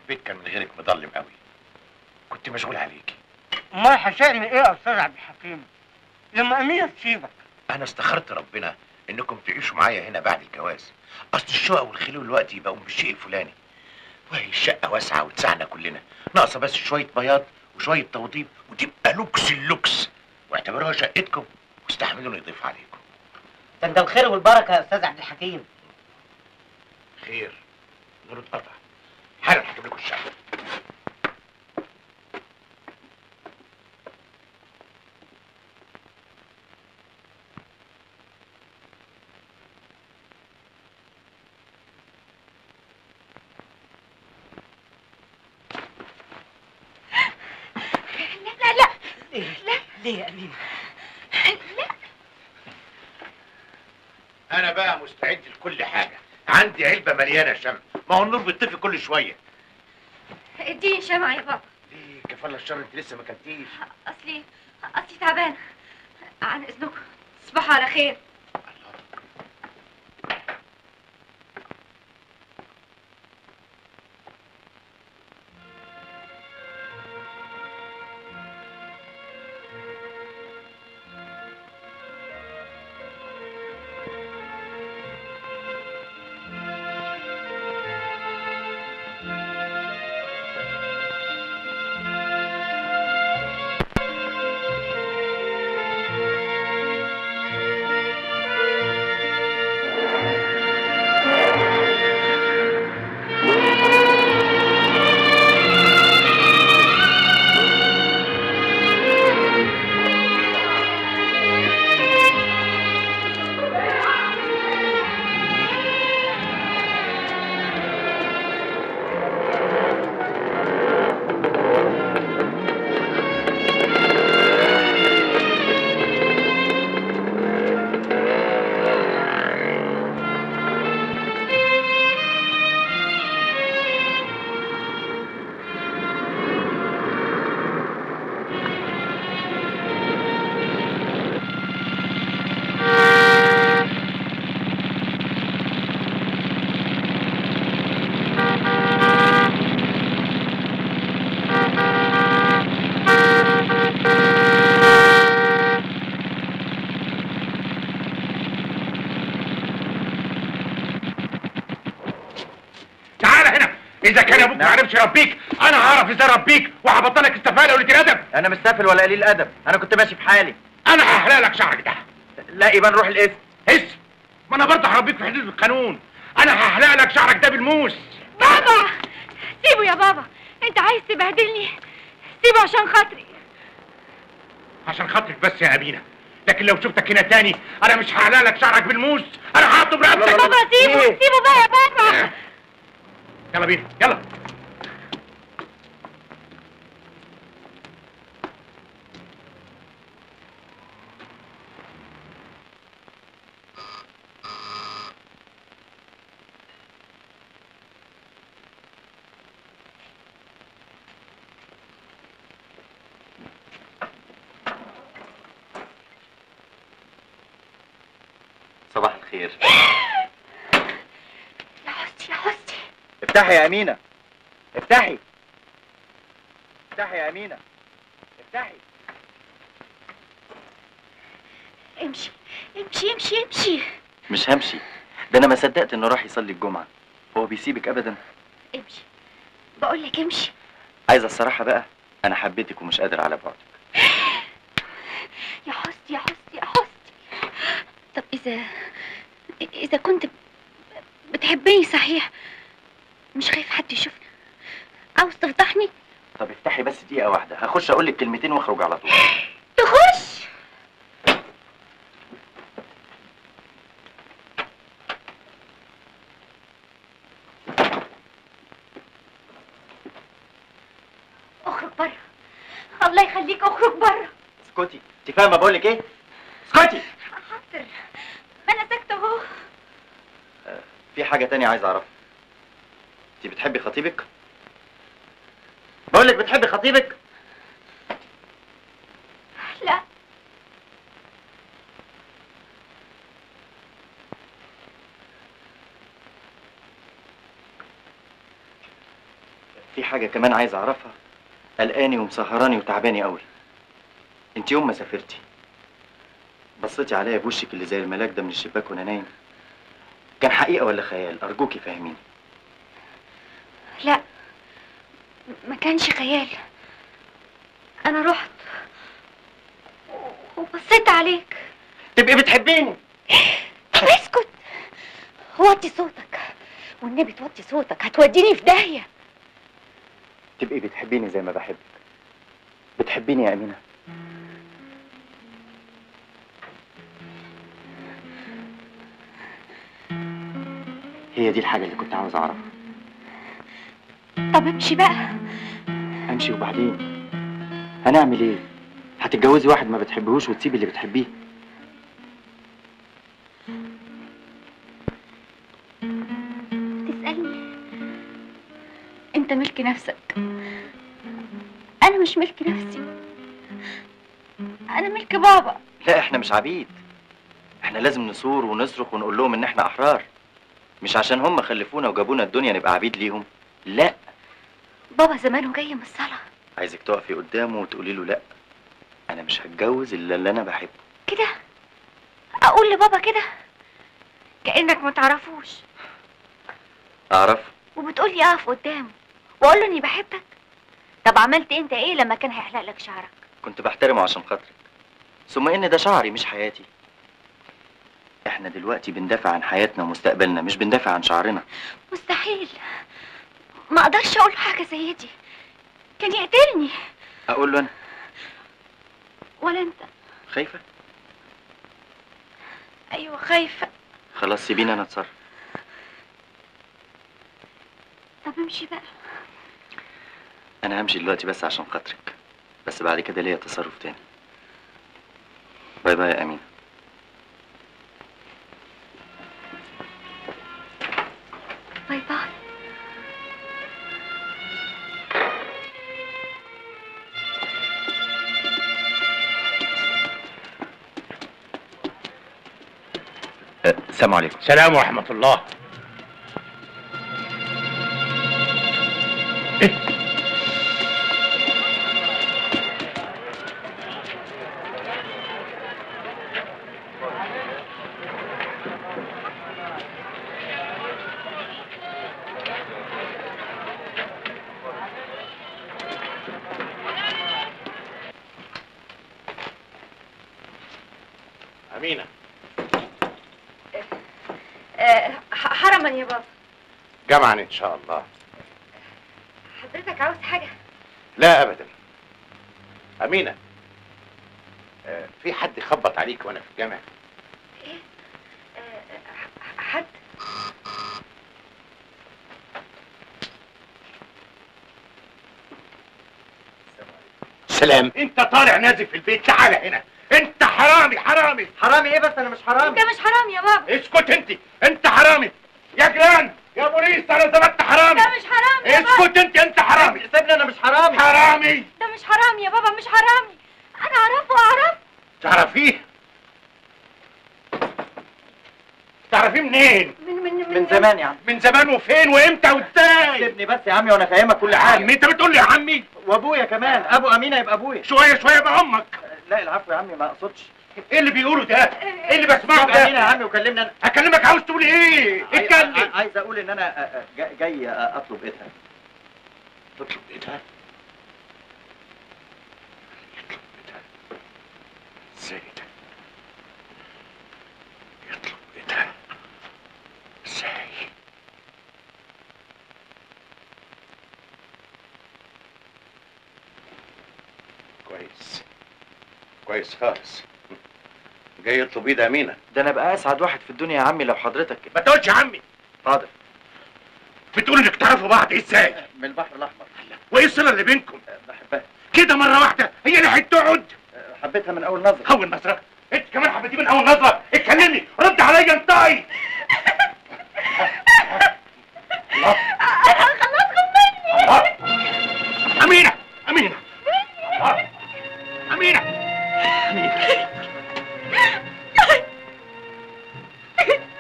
البيت كان من غيرك مظلم قوي، كنت مشغول عليكي. امال هشأني ايه يا استاذ عبد الحكيم لما امينه تسيبك؟ انا استخرت ربنا انكم تعيشوا معايا هنا بعد الجواز، اصل الشقق والخلو دلوقتي بقوا بالشيء الفلاني، وهي الشقه واسعه وتسعنا كلنا، ناقصه بس شويه بياض وشويه توضيب وتبقى لوكس اللوكس، واعتبروها شقتكم واستحملوا نضيف عليكم. ده انت الخير والبركه يا استاذ عبد الحكيم. خير نور اتقطع، حالا هجيب لكم الشقه. لا لا ليه؟ لا ليه يا امينه؟ لا انا بقى مستعد لكل حاجه، عندي علبه مليانه شمع، ما هو النور بيطفي كل شويه. اديني شمعة يا بابا. ليه كفاله الشر انت لسه ما كلتيش؟ اصلي اصلي تعبانه. عن اذنكم تصبحوا على خير. اذا كان ابوك ما عرفش يربيك انا هعرف ازاي اربيك وهبطلك استفاله وقله الادب. انا مش سافل ولا قليل ادب، انا كنت ماشي في حالي. انا هحلق لك شعرك ده. لا يبقى نروح الاسم. اسم؟ ما انا برضه هربيك في حدود القانون. انا هحلق لك شعرك ده بالموس. بابا سيبه يا بابا، انت عايز تبهدلني؟ سيبه عشان خاطري. عشان خاطرك بس يا امينه، لكن لو شفتك هنا تاني انا مش هحلق لك شعرك بالموس، انا هحطه برقبتك. بابا سيبه سيبه بقى يا بابا. يلا بينا يلا. صباح الخير. يا حستي يا حستي. افتحي يا امينه، افتحي افتحي يا امينه، افتحي. امشي امشي امشي امشي. مش همشي، ده انا ما صدقت انه راح يصلي الجمعه. هو بيسيبك ابدا؟ امشي بقول لك امشي. عايزه الصراحه بقى، انا حبيتك ومش قادر على بعدك. يا حستي يا حستي يا حستي. طب اذا اذا كنت بتحبني صحيح، مش خايف حد يشوفنا؟ عاوز تفضحني؟ طب افتحي بس دقيقه واحده، هخش اقول لك كلمتين واخرج على طول. تخش؟ اخرج بره، الله يخليك اخرج بره. اسكتي، انت فاهمه بقول لك ايه؟ اسكتي. حاضر، ما انا ساكته اهو. آه، في حاجه تانية عايز اعرفها. انت بتحبي خطيبك؟ بقول لك بتحبي خطيبك؟ لا. في حاجة كمان عايز أعرفها، قلقاني ومسهراني وتعباني قوي. أنت يوم ما سافرتي بصيتي عليا بوشك اللي زي الملاك ده من الشباك وأنا نايم، كان حقيقة ولا خيال؟ أرجوكي فهميني. لا، ما كانش خيال. انا رحت وبصيت عليك. تبقي بتحبيني. طب اسكت، وطي صوتك والنبي، توطي صوتك هتوديني في داهية. تبقي بتحبيني زي ما بحبك. بتحبيني يا أمينة؟ هي دي الحاجة اللي كنت عاوز أعرفها. طب امشي بقى. أمشي وبعدين هنعمل إيه؟ هتتجوزي واحد ما بتحبهوش وتسيبي اللي بتحبيه؟ تسألني؟ انت ملك نفسك، انا مش ملك نفسي، انا ملك بابا. لا، احنا مش عبيد. احنا لازم نصور ونصرخ ونقول لهم ان احنا احرار، مش عشان هم خلفونا وجابونا الدنيا نبقى عبيد ليهم. لا، بابا زمانه جاي من الصلاة. عايزك تقفي قدامه وتقولي له لا، انا مش هتجوز الا اللي انا بحبه. كده اقول لبابا كده؟ كأنك ما تعرفوش. اعرف. وبتقولي اقف قدامه واقول له اني بحبك؟ طب عملت انت ايه لما كان هيحلق لك شعرك؟ كنت بحترمه عشان خاطرك، ثم ان ده شعري مش حياتي. احنا دلوقتي بندافع عن حياتنا ومستقبلنا، مش بندافع عن شعرنا. مستحيل، ما اقدرش اقول له حاجه زي دي، كان يقتلني. اقول له انا؟ ولا انت؟ خايفه؟ ايوه خايفه. خلاص سيبيني انا اتصرف. طب امشي بقى. انا همشي دلوقتي بس عشان خاطرك، بس بعد كده ليا تصرف تاني. باي باي يا امينه. باي باي. السلام عليكم. سلام ورحمة الله. إيه؟ أمينة. أه حرما يا بابا. جمعا إن شاء الله. حضرتك عاوز حاجة؟ لا أبدا. أمينة، آه في حد خبط عليك وأنا في الجامع؟ إيه؟ أه حد؟ سلام. أنت طالع نازل في البيت، تعال هنا. انت حرامي حرامي. حرامي ايه بس؟ انا مش حرامي. انت مش حرامي يا بابا. اسكت انت، انت حرامي يا جيران يا بوليس، انا ثبت حرامي. ده مش حرامي يا بابا. اسكت انت، انت حرامي. سيبني، انا مش حرامي. حرامي. ده مش حرامي يا بابا، مش حرامي. انا اعرفه اعرفه. تعرفيه؟ تعرفيه منين؟ من من من, من زمان يا عم. من زمان وفين وامتى وازاي؟ سيبني بس يا عمي وانا فاهمك كل حاجه. عمي؟ انت بتقول لي يا عمي؟ وابويا كمان، ابو امينه يبقى ابويا. شويه شويه بامك. لا العفو يا عمي، ما اقصدش. ايه اللي بيقوله ده؟ ايه اللي بسمعه امينه ده؟ يا عمي وكلمني انا. هكلمك، عاوز تقول ايه؟ اتكلم. عايز اقول ان انا جاي اطلب ايدها. تطلب ايدها؟ يطلب ايدها ازاي ده؟ يطلب ايدها ازاي؟ كويس كويس خالص. جاي يطلب ايد امينه. ده انا بقى اسعد واحد في الدنيا يا عمي لو حضرتك. ما تقولش يا عمي. حاضر. بتقول انك تعرفوا بعض ازاي؟ من البحر الاحمر. وايه الصله اللي بينكم؟ بحبها كده مره واحده هي اللي هتقعد؟ حبيتها من اول نظره. اول نظره؟ انت كمان حبيتيه من اول نظره؟ اتكلمي، رد عليا انطقي. خلصكم مني. امينه امينه امينه امينه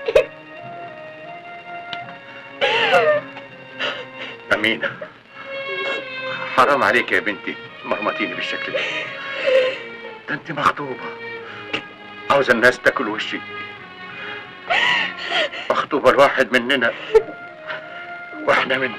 امينه حرام عليك يا بنتي مرمطيني بالشكل ده. ده انت مخطوبة، عاوزة الناس تاكل وشي. مخطوبة الواحد مننا واحنا منه.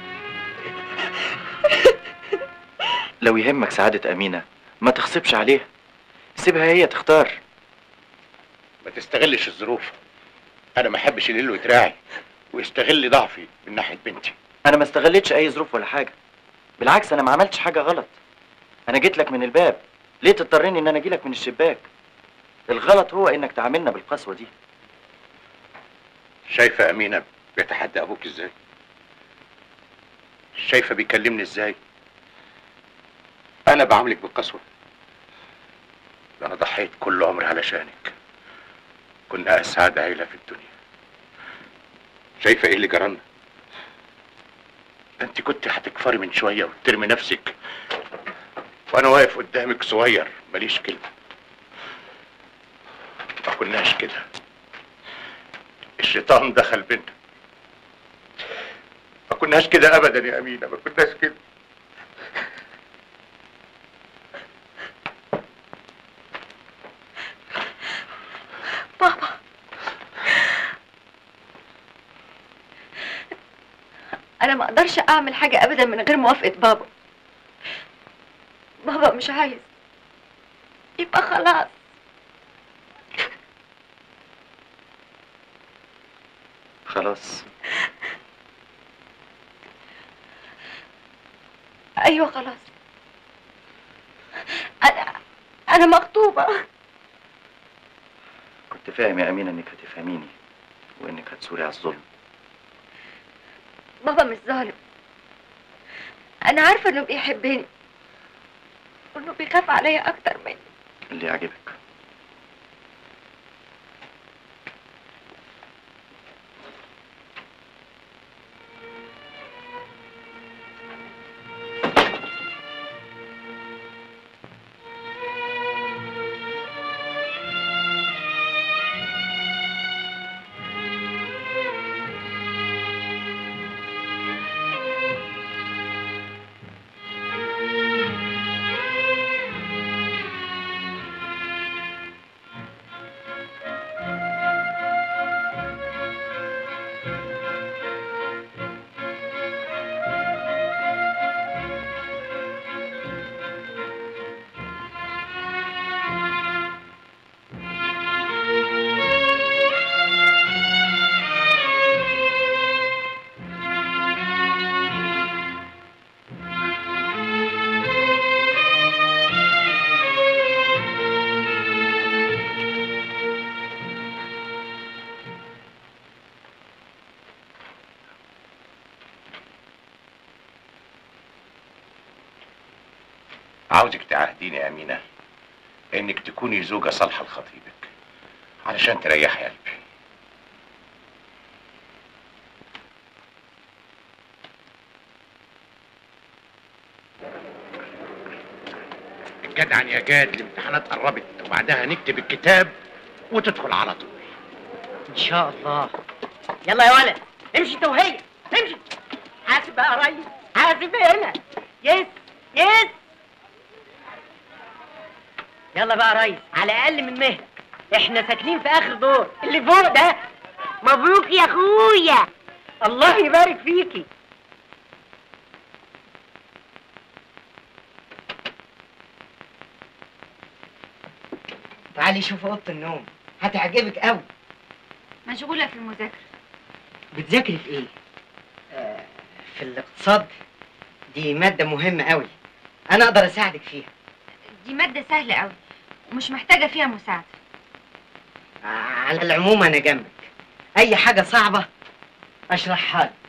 لو يهمك سعادة أمينة ما تغصبش عليها، سيبها هي تختار. ما تستغلش الظروف، انا ما احبش اللي له يتراعي ويستغل ضعفي من ناحية بنتي. أنا ما استغلتش أي ظروف ولا حاجة، بالعكس أنا ما عملتش حاجة غلط. أنا جيت لك من الباب، ليه تضطرني إن أنا أجي لك من الشباك؟ الغلط هو إنك تعاملنا بالقسوة دي. شايفة أمينة بيتحدى أبوك إزاي؟ شايفة بيكلمني إزاي؟ أنا بعاملك بالقسوة؟ ده أنا ضحيت كل عمري علشانك، كنا أسعد عيلة في الدنيا. شايفة إيه اللي جرالنا؟ ده أنت كنت هتكفري من شوية وترمي نفسك، وأنا واقف قدامك صغير ماليش كلمة. ما كناش كده، الشيطان دخل بينا. ما كناش كده ابدا يا امينه، ما كناش كده. بابا، انا ما اقدرش اعمل حاجه ابدا من غير موافقه بابا. بابا مش عايز، يبقى خلاص. خلاص. ايوه خلاص. انا انا مخطوبه. كنت فاهم يا أمينة إنك هتفهميني وإنك هتثوري على الظلم. بابا مش ظالم، انا عارفه انه بيحبني وانه بيخاف عليا اكتر مني. اللي يعجبك. عاوزك تعهديني يا أمينة إنك تكوني زوجة صالحة لخطيبك علشان تريحي قلبي. الجدعن يا جاد، الامتحانات قربت وبعدها نكتب الكتاب وتدخل على طول. ان شاء الله. يلا يا ولد، امشي انت وهي، امشي. حاسب بقى يا ريس، حاسب هنا. يس يس. يلا بقى يا ريس، على اقل من مهلك، احنا ساكنين في اخر دور اللي فوق ده. مبروك يا اخويا، الله يبارك فيكي. تعالي شوفي اوضه النوم، هتعجبك قوي. مشغوله في المذاكره. بتذاكري في ايه؟ آه في الاقتصاد. دي ماده مهمه قوي، انا اقدر اساعدك فيها. دي ماده سهله قوي ومش محتاجه فيها مساعده. آه على العموم انا جنبك، اي حاجه صعبه اشرحها لك.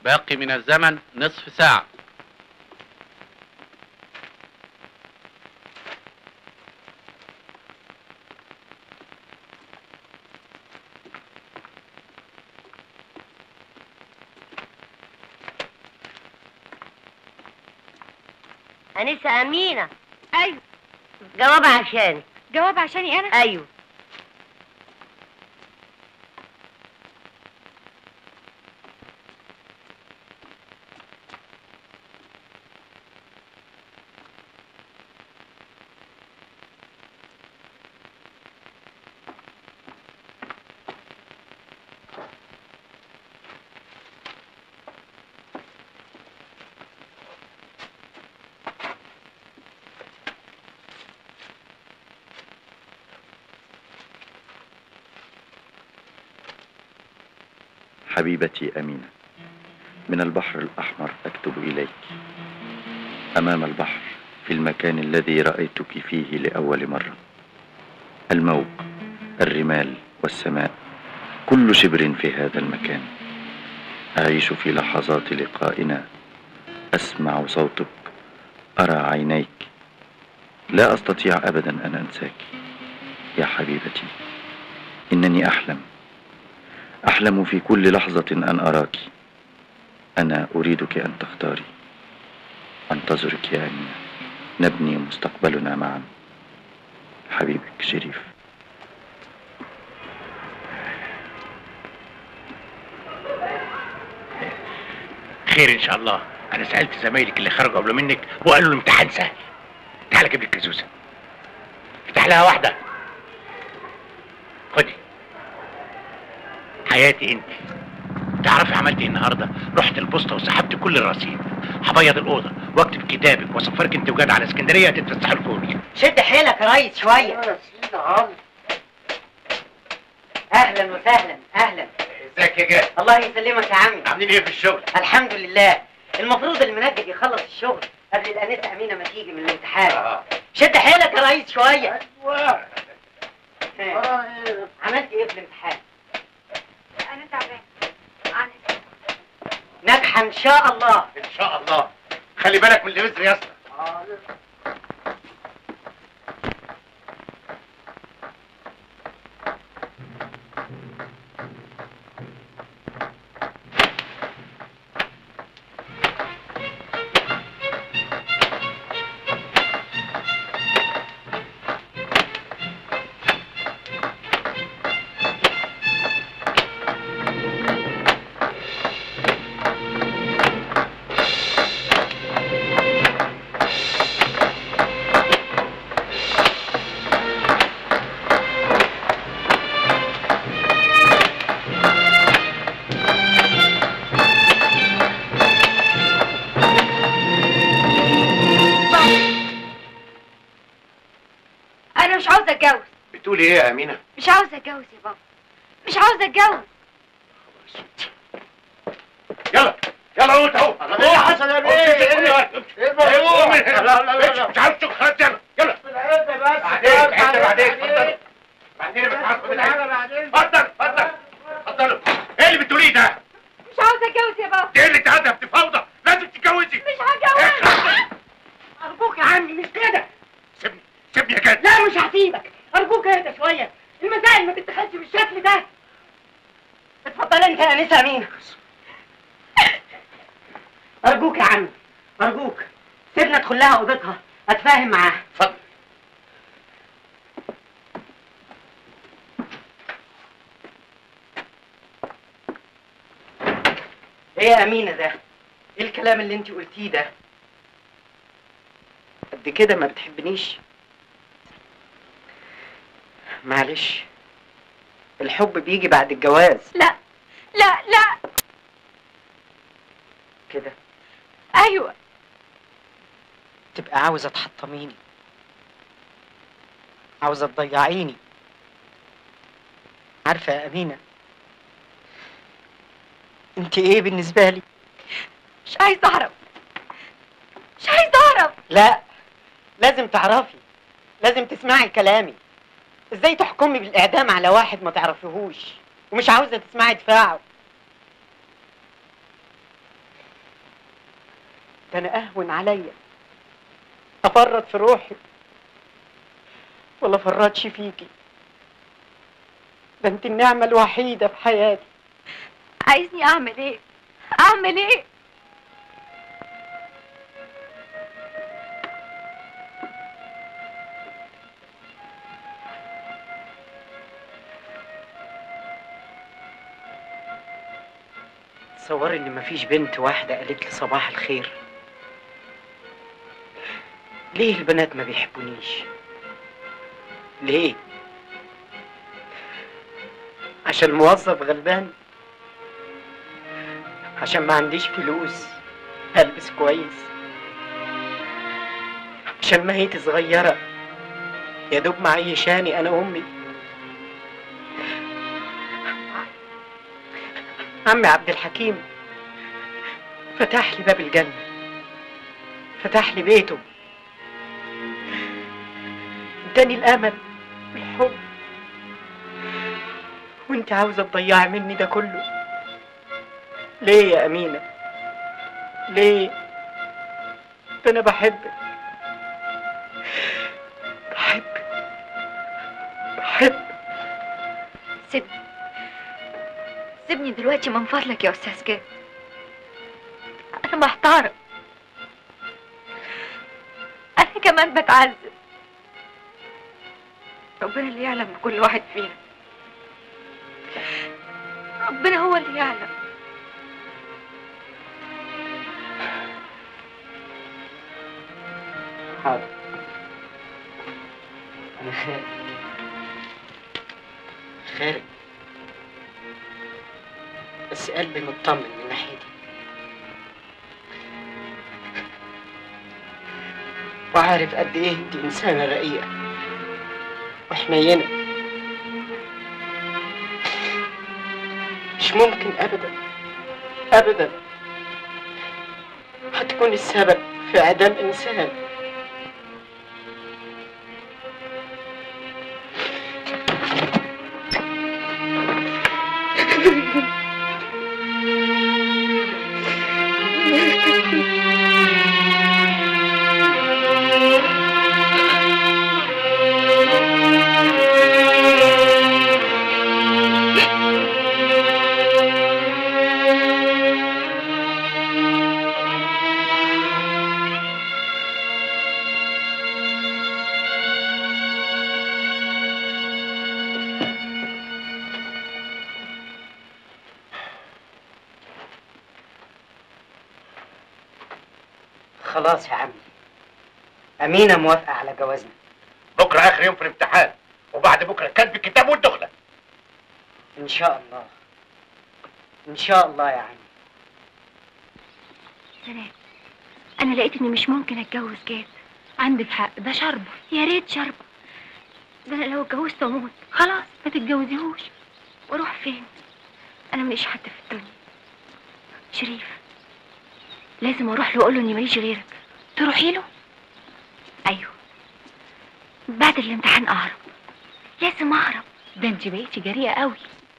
باقي من الزمن نصف ساعة. أنسة أمينة. ايوه. جواب عشانك. جواب عشاني انا؟ أيوه. حبيبتي أمينة، من البحر الأحمر أكتب إليك، أمام البحر في المكان الذي رأيتك فيه لأول مرة، الموج، الرمال والسماء، كل شبر في هذا المكان. أعيش في لحظات لقائنا، أسمع صوتك، أرى عينيك، لا أستطيع أبدا أن أنساك يا حبيبتي. إنني أحلم أحلم في كل لحظة أن أراك. أنا أريدك أن تختاري. أنتظرك يا أمينة، نبني مستقبلنا معا. حبيبك شريف. خير ان شاء الله. انا سالت زمايلك اللي خرجوا قبل منك وقالوا الامتحان سهل. تعالى اجيب لك كزوزه. افتح لها واحده. خدي. حياتي انت، تعرفي عملت ايه النهارده؟ رحت البوسطه وسحبت كل الرصيد. هبيض الاوضه واكتب كتابك واسفرك انت وجاد على اسكندريه تتفسحوا الفول. شد حيلك يا ريس شويه. اهلا وسهلا. اهلا. ازيك يا جاد؟ الله يسلمك يا عمي. عاملين ايه في الشغل؟ الحمد لله. المفروض المنجد يخلص الشغل قبل الانسه امينه ما تيجي من الامتحان. آه. شد حيلك يا ريس شويه. ايوه. عملت ايه في الامتحان؟ انا تعبان. انا ناجحه ان شاء الله. ان شاء الله. خلي بالك من الوزر يا اسطى. بتقولي ايه يا امينه؟ مش عاوزه اتجوز يا بابا، مش عاوزه اتجوز. يلا يلا قوم اهو. ايه يا حسن يا بيه؟ ايه قوم. لا لا لا مش عاوز تشوف خلاص. يلا يلا. العده بس. بعدين بعدين اتفضل. بعدين بس عاوز خد بعدين. اتفضل اتفضل اتفضلوا. ايه اللي بتقوليه ده؟ مش عاوزه اتجوز يا بابا. ايه اللي تهدف دي فوضى، لازم تتجوزي. مش هتجوز. ارجوك يا عمي مش كده. سيبني سيبني يا جد. لا مش هسيبك، ارجوك اهدى شويه، المسائل ما تتخذش بالشكل ده. اتفضلي انت يا انسه امينه. ارجوك يا عمي ارجوك سيبنا ادخل لها اوضتها اتفاهم معاها. اتفضل. ايه يا امينه ده؟ ايه الكلام اللي انت قلتيه ده؟ قد كده ما بتحبنيش؟ معلش، الحب بيجي بعد الجواز. لا لا لا كده. ايوه. تبقى عاوزه تحطميني، عاوزه تضيعيني. عارفه يا امينه انت ايه بالنسبه لي؟ مش عايزه اعرف، مش عايزه اعرف. لا لازم تعرفي، لازم تسمعي كلامي. ازاي تحكمي بالاعدام على واحد ما تعرفيهوش ومش عاوزه تسمعي دفاعه؟ ده انا اهون عليا افرط في روحي ولا فرطش فيكي. ده انت النعمة الوحيدة في حياتي. عايزني اعمل ايه؟ اعمل ايه؟ تصوري ان مفيش بنت واحدة قالت لي صباح الخير. ليه البنات ما بيحبونيش؟ ليه؟ عشان موظف غلبان؟ عشان ما عنديش فلوس هلبس كويس؟ عشان ماهيتي صغيرة يا دوب معيشاني انا وامي؟ عمي عبد الحكيم فتح لي باب الجنة، فتح لي بيته، اداني الامل والحب، وانت عاوزة تضيعي مني ده كله ليه يا امينة؟ ليه؟ ده انا بحبك بحبك بحبك. سيبني سيبني دلوقتي من فضلك يا استاذ جاد. انا محتارة، انا كمان بتعذب. ربنا اللي يعلم بكل واحد فينا، ربنا هو اللي يعلم. حاضر، انا خارج خارج بس قلبي مطمن من ناحيتي، وعارف قد ايه انت انسانه رقيقه وحنينه. مش ممكن ابدا ابدا هتكون السبب في اعدام انسان. خلاص يا عمي، أمينة موافقة على جوازنا. بكرة آخر يوم في الامتحان، وبعد بكرة كتب الكتاب والدخلة. إن شاء الله إن شاء الله يا عمي. سلام، أنا لقيت إني مش ممكن أتجوز جاد. عندك حق، ده شربه. يا ريت شربه، ده أنا لو اتجوزت أموت. خلاص ما تتجوزيهوش. وأروح فين؟ أنا ماليش حد في الدنيا. شريف لازم أروح له أقول له إني ماليش غيرك. تروحي له؟ أيوه، بعد الامتحان أهرب، لازم أهرب. ده انت بقيتي جريئة قوي.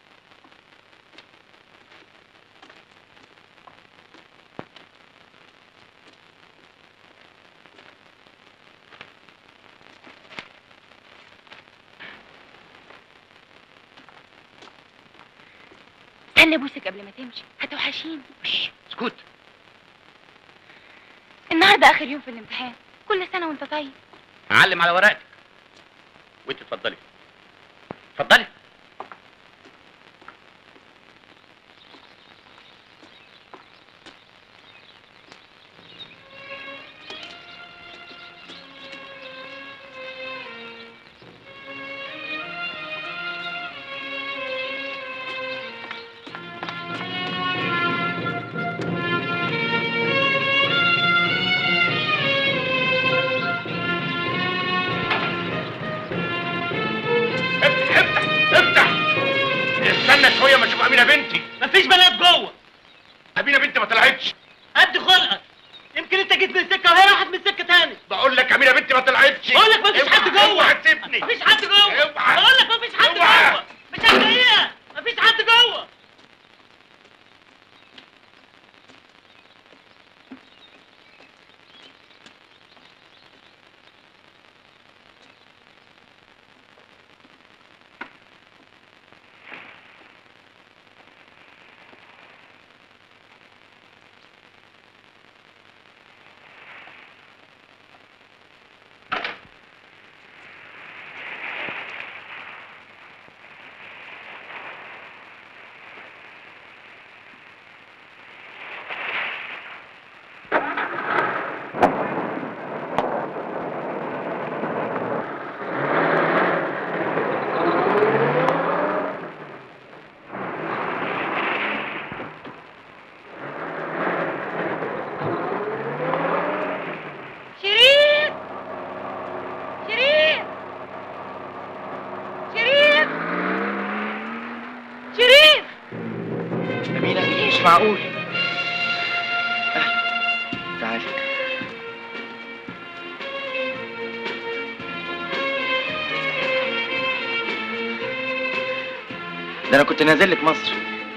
استنى ابوسك قبل ما تمشي، هتوحشيني. اسكت. النهارده اخر يوم في الامتحان، كل سنة وانت طيب. هعلم على ورقتك وانت اتفضلي اتفضلي. شويه ما اشوف امينه بنتي. مفيش بنات جوه. امينه بنتي ما طلعتش. قد خلقك، يمكن انت جيت من سكه وهي راحت من سكه تاني. بقول لك امينه بنتي ما طلعتش. بقول لك مفيش حد جوه. اوعى تسيبني. مفيش حد جوه. اوعى. بقول لك مفيش حد جوه. مش هتلاقيها. مفيش حد جوه. معقول. تعالي. ده انا كنت نازل لك مصر.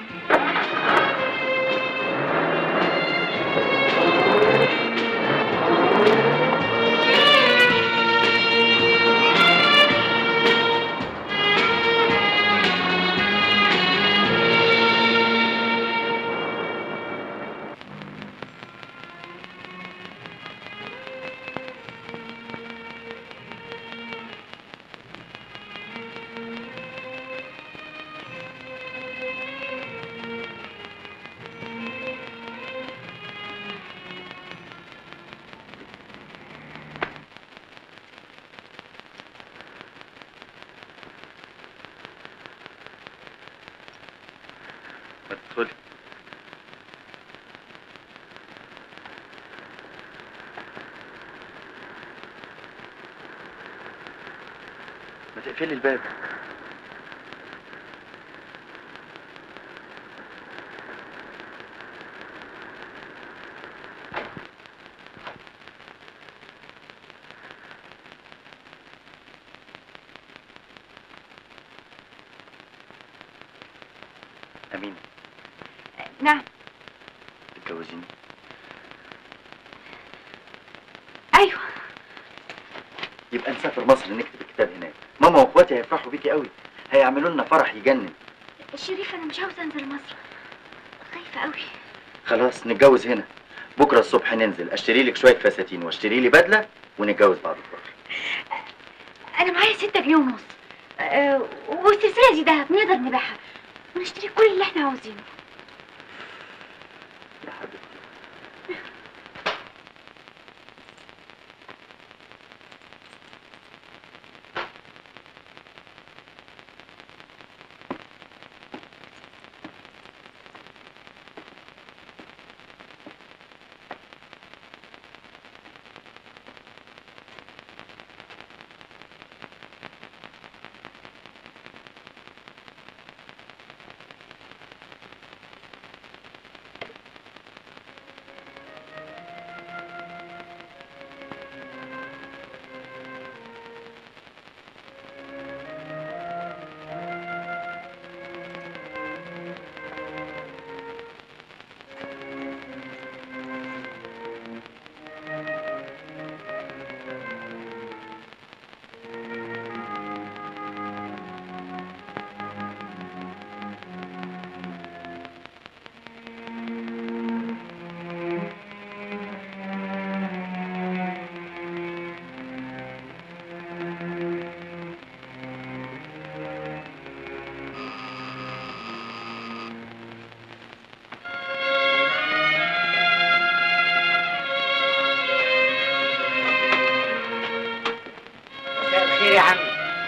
ادخلي. ما تقفلي الباب. أمينة. نعم. تتجوزيني؟ ايوه. يبقى نسافر مصر نكتب الكتاب هناك. ماما واخواتي هيفرحوا بيكي قوي، هيعملوا لنا فرح يجنن. شريف انا مش عاوزه انزل مصر، خايفه قوي. خلاص نتجوز هنا. بكره الصبح ننزل اشتري لك شويه فساتين واشتري لي بدله ونتجوز بعد الظهر. انا معايا ستة جنيه ونص، أه والسلسله دي دهب نقدر نبيعها ونشتري كل اللي احنا عاوزينه. يا حبيبتي. يا عم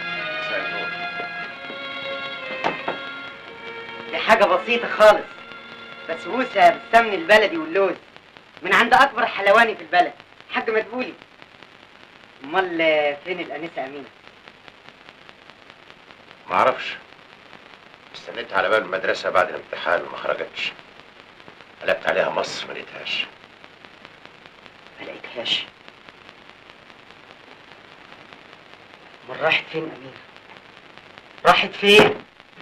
دي حاجة بسيطة خالص، بسبوسة بالسمن البلدي واللوز من عند أكبر حلواني في البلد، حاج مدبولي. أمال فين الأنسة أمينة؟ معرفش، استنيت على باب المدرسة بعد الامتحان وما خرجتش. قلبت عليها مصر ما لقيتهاش. ما لقيتهاش؟ أمال راحت فين أمينة؟ راحت فين؟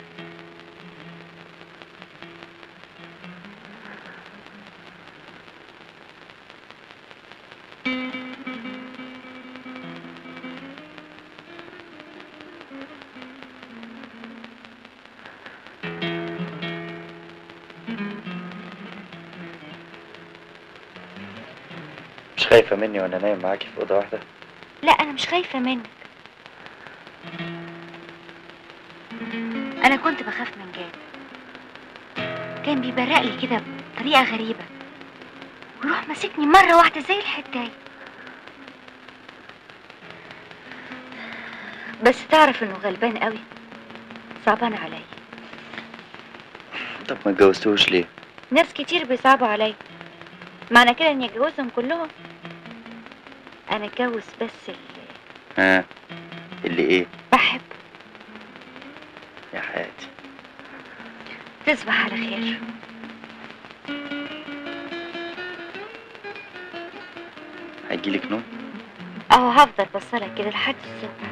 مش خايفة مني وانا نايم معاكي في أوضة واحدة؟ لا انا مش خايفة منك، انا كنت بخاف من جاد. كان بيبرق لي كده بطريقة غريبة ويروح ماسكني مرة واحدة زي الحداية. بس تعرف انه غلبان قوي، صعبان عليا. طب ما اتجوزتوش ليه؟ ناس كتير بيصعبوا عليا، معنى كده اني اتجوزهم كلهم؟ انا اتجوز بس اللي ها اللي ايه؟ بحبه. يا حياتي تصبح على خير. هيجيلك نوم؟ اهو هفضل بصلك كده لحد الصبح.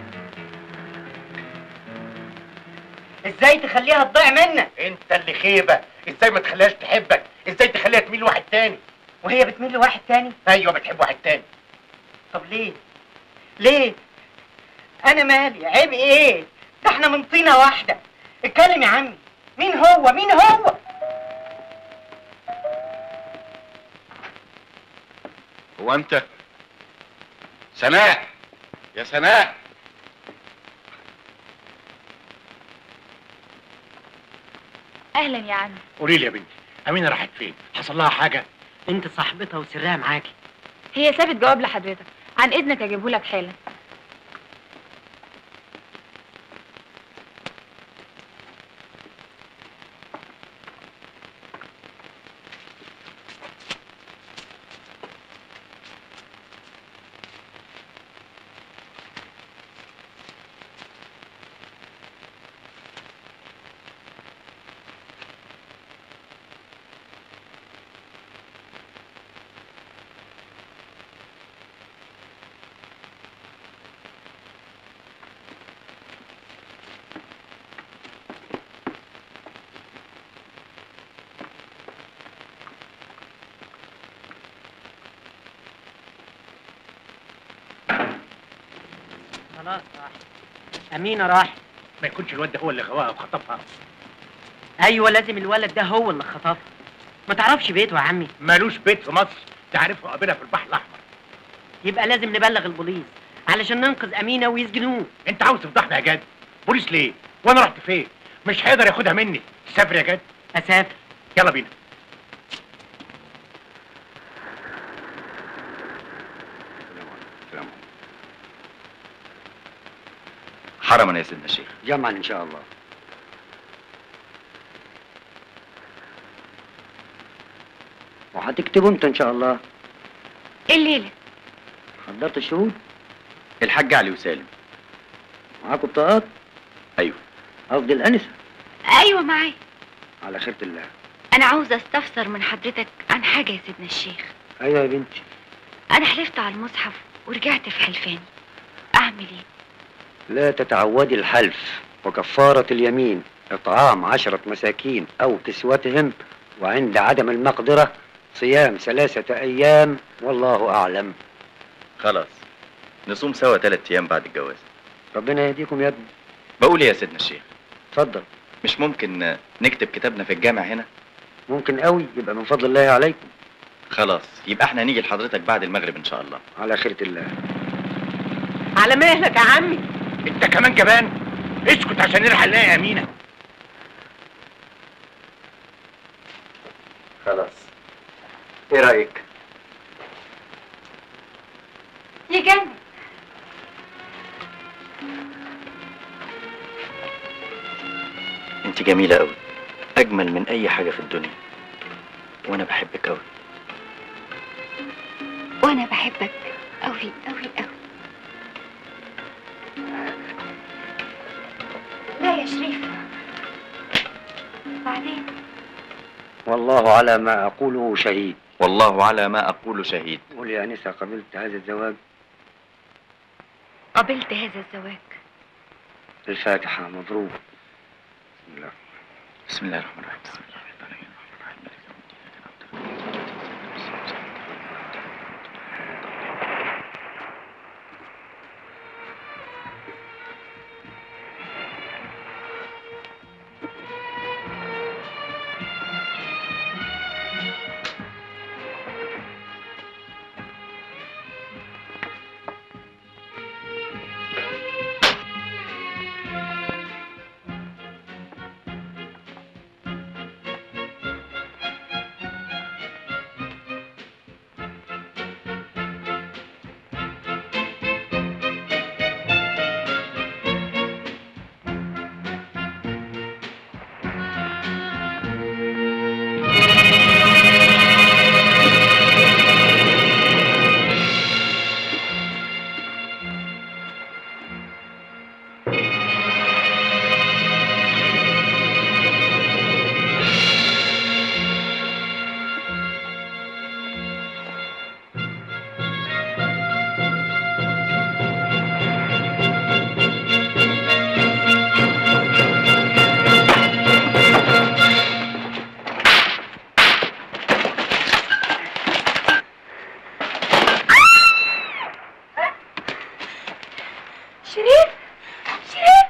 ازاي تخليها تضيع منك؟ انت اللي خيبه، ازاي ما تخليهاش تحبك؟ ازاي تخليها تميل لواحد تاني؟ وهي بتميل لواحد تاني؟ ايوه بتحب واحد تاني. طب ليه؟ ليه؟ انا مالي؟ عيب ايه؟ ده احنا من طينه واحده. اتكلم يا عمي، مين هو؟ مين هو؟ هو انت سناء؟ يا سناء، اهلا يا عم. قولي لي يا بنتي، امينه راحت فين؟ حصل لها حاجه؟ انت صاحبتها وسرها معاكي. هي سابت جواب لحضرتك، عن اذنك اجيبه لك حالا. خلاص راحت. امينه راحت. ما يكونش الواد ده هو اللي غواها وخطفها؟ ايوه لازم الولد ده هو اللي خطفها. ما تعرفش بيته يا عمي؟ مالوش بيت في مصر، تعرفه قابلها في البحر الاحمر. يبقى لازم نبلغ البوليس علشان ننقذ امينه ويسجنوه. انت عاوز تفضحنا يا جد؟ بوليس ليه؟ وانا رحت فين؟ مش هيقدر ياخدها مني. تسافر يا جد؟ اسافر. يلا بينا. حرما يا سيدنا الشيخ. جمعا ان شاء الله. وهتكتبوا انت ان شاء الله؟ ايه الليله؟ حضرت الشهود؟ الحاج علي وسالم. معاكم بطاقات؟ ايوه. قصدي الانسه. ايوه معايا. على خيرة الله. انا عاوزه استفسر من حضرتك عن حاجه يا سيدنا الشيخ. ايوه يا بنتي. انا حلفت على المصحف ورجعت في حلفاني، اعمل ايه؟ لا تتعودي الحلف، وكفارة اليمين إطعام عشرة مساكين أو كسوتهم، وعند عدم المقدرة صيام ثلاثة أيام، والله أعلم. خلاص نصوم سوا ثلاث أيام بعد الجواز. ربنا يهديكم يا ابني. بقول إيه يا سيدنا الشيخ؟ اتفضل. مش ممكن نكتب كتابنا في الجامع هنا؟ ممكن قوي، يبقى من فضل الله عليكم. خلاص يبقى احنا هنيجي لحضرتك بعد المغرب إن شاء الله. على خيرة الله. على مهلك يا عمي. انت كمان جبان؟ اسكت عشان نلحق نلاقي يا امينه. خلاص ايه رايك؟ يجنن. انت جميله قوي، اجمل من اي حاجه في الدنيا، وانا بحبك قوي. وانا بحبك قوي قوي قوي. لا يا شريف، بعدين. والله على ما أقوله شهيد. والله على ما أقول شهيد. قول يا أنسة، قبلت هذا الزواج؟ قبلت هذا الزواج. الفاتحة. مبروك. بسم الله. بسم الله الرحمن الرحيم. بسم الله الرحمن الرحيم. شريف شريف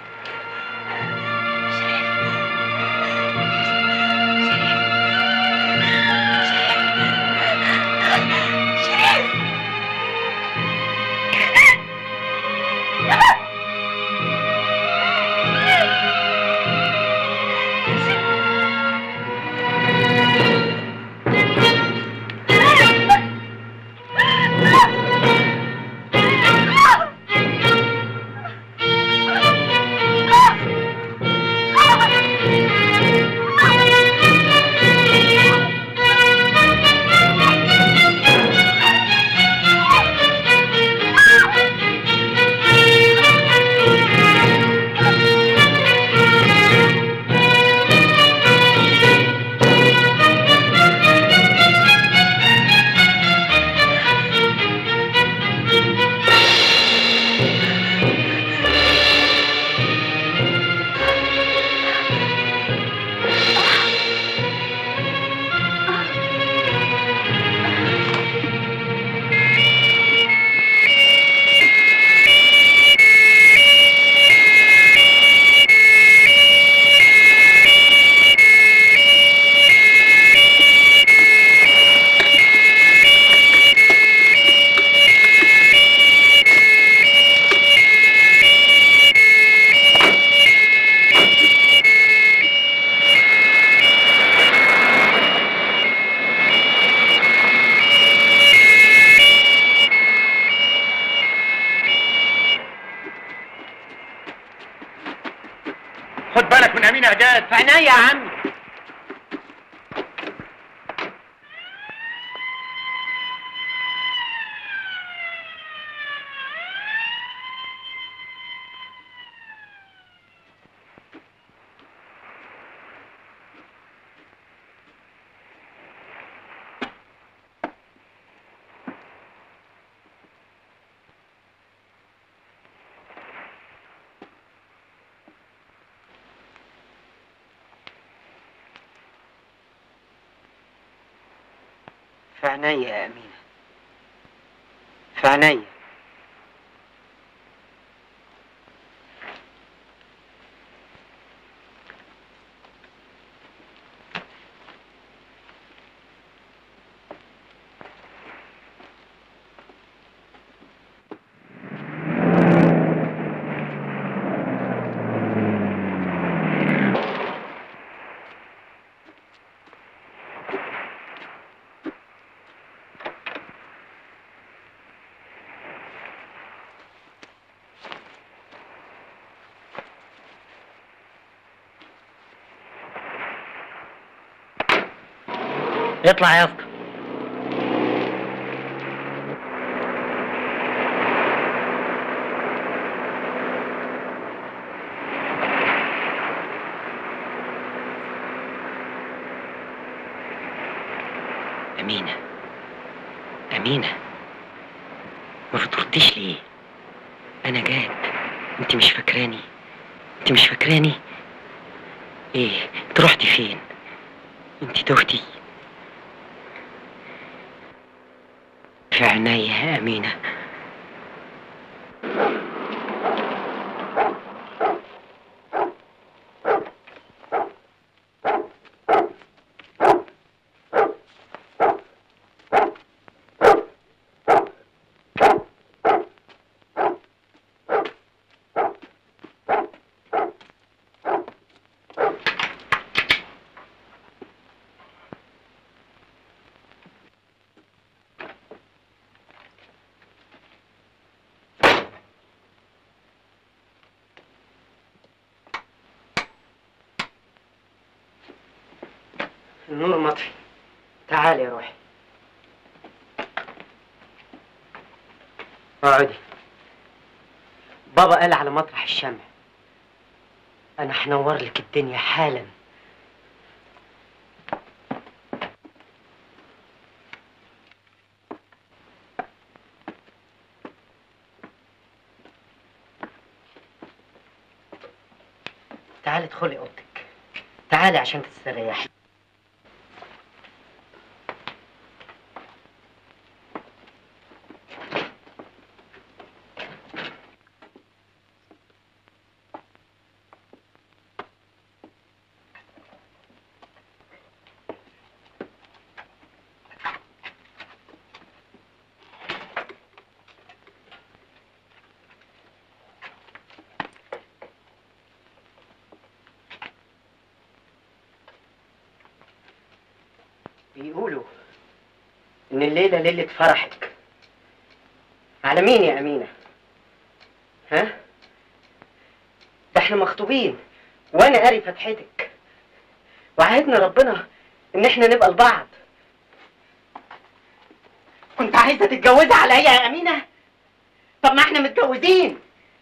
خد بالك من امين اعداد. في عينيا يا عمي. في عينيا يا أمينة، في عينيا. اطلع يا اسطى. أمينة أمينة، ما بترديش ليه؟ أنا جاد، أنت مش فاكراني؟ أنت مش فاكراني؟ إيه؟ أنت رحتي فين؟ أنت تهتي؟ في عينيا يا أمينة. النور مطفي. تعالي يا روحي. اقعدي. بابا قال على مطرح الشمع. انا هنور لك الدنيا حالا. تعالي ادخلي اوضتك. تعالي عشان تستريحي. بيقولوا إن الليلة ليلة فرحك. على مين يا أمينة؟ ها؟ ده احنا مخطوبين وأنا قاري فتحتك، وعهدنا ربنا إن احنا نبقى لبعض. كنت عايزة تتجوزي عليا يا أمينة؟ طب ما احنا متجوزين.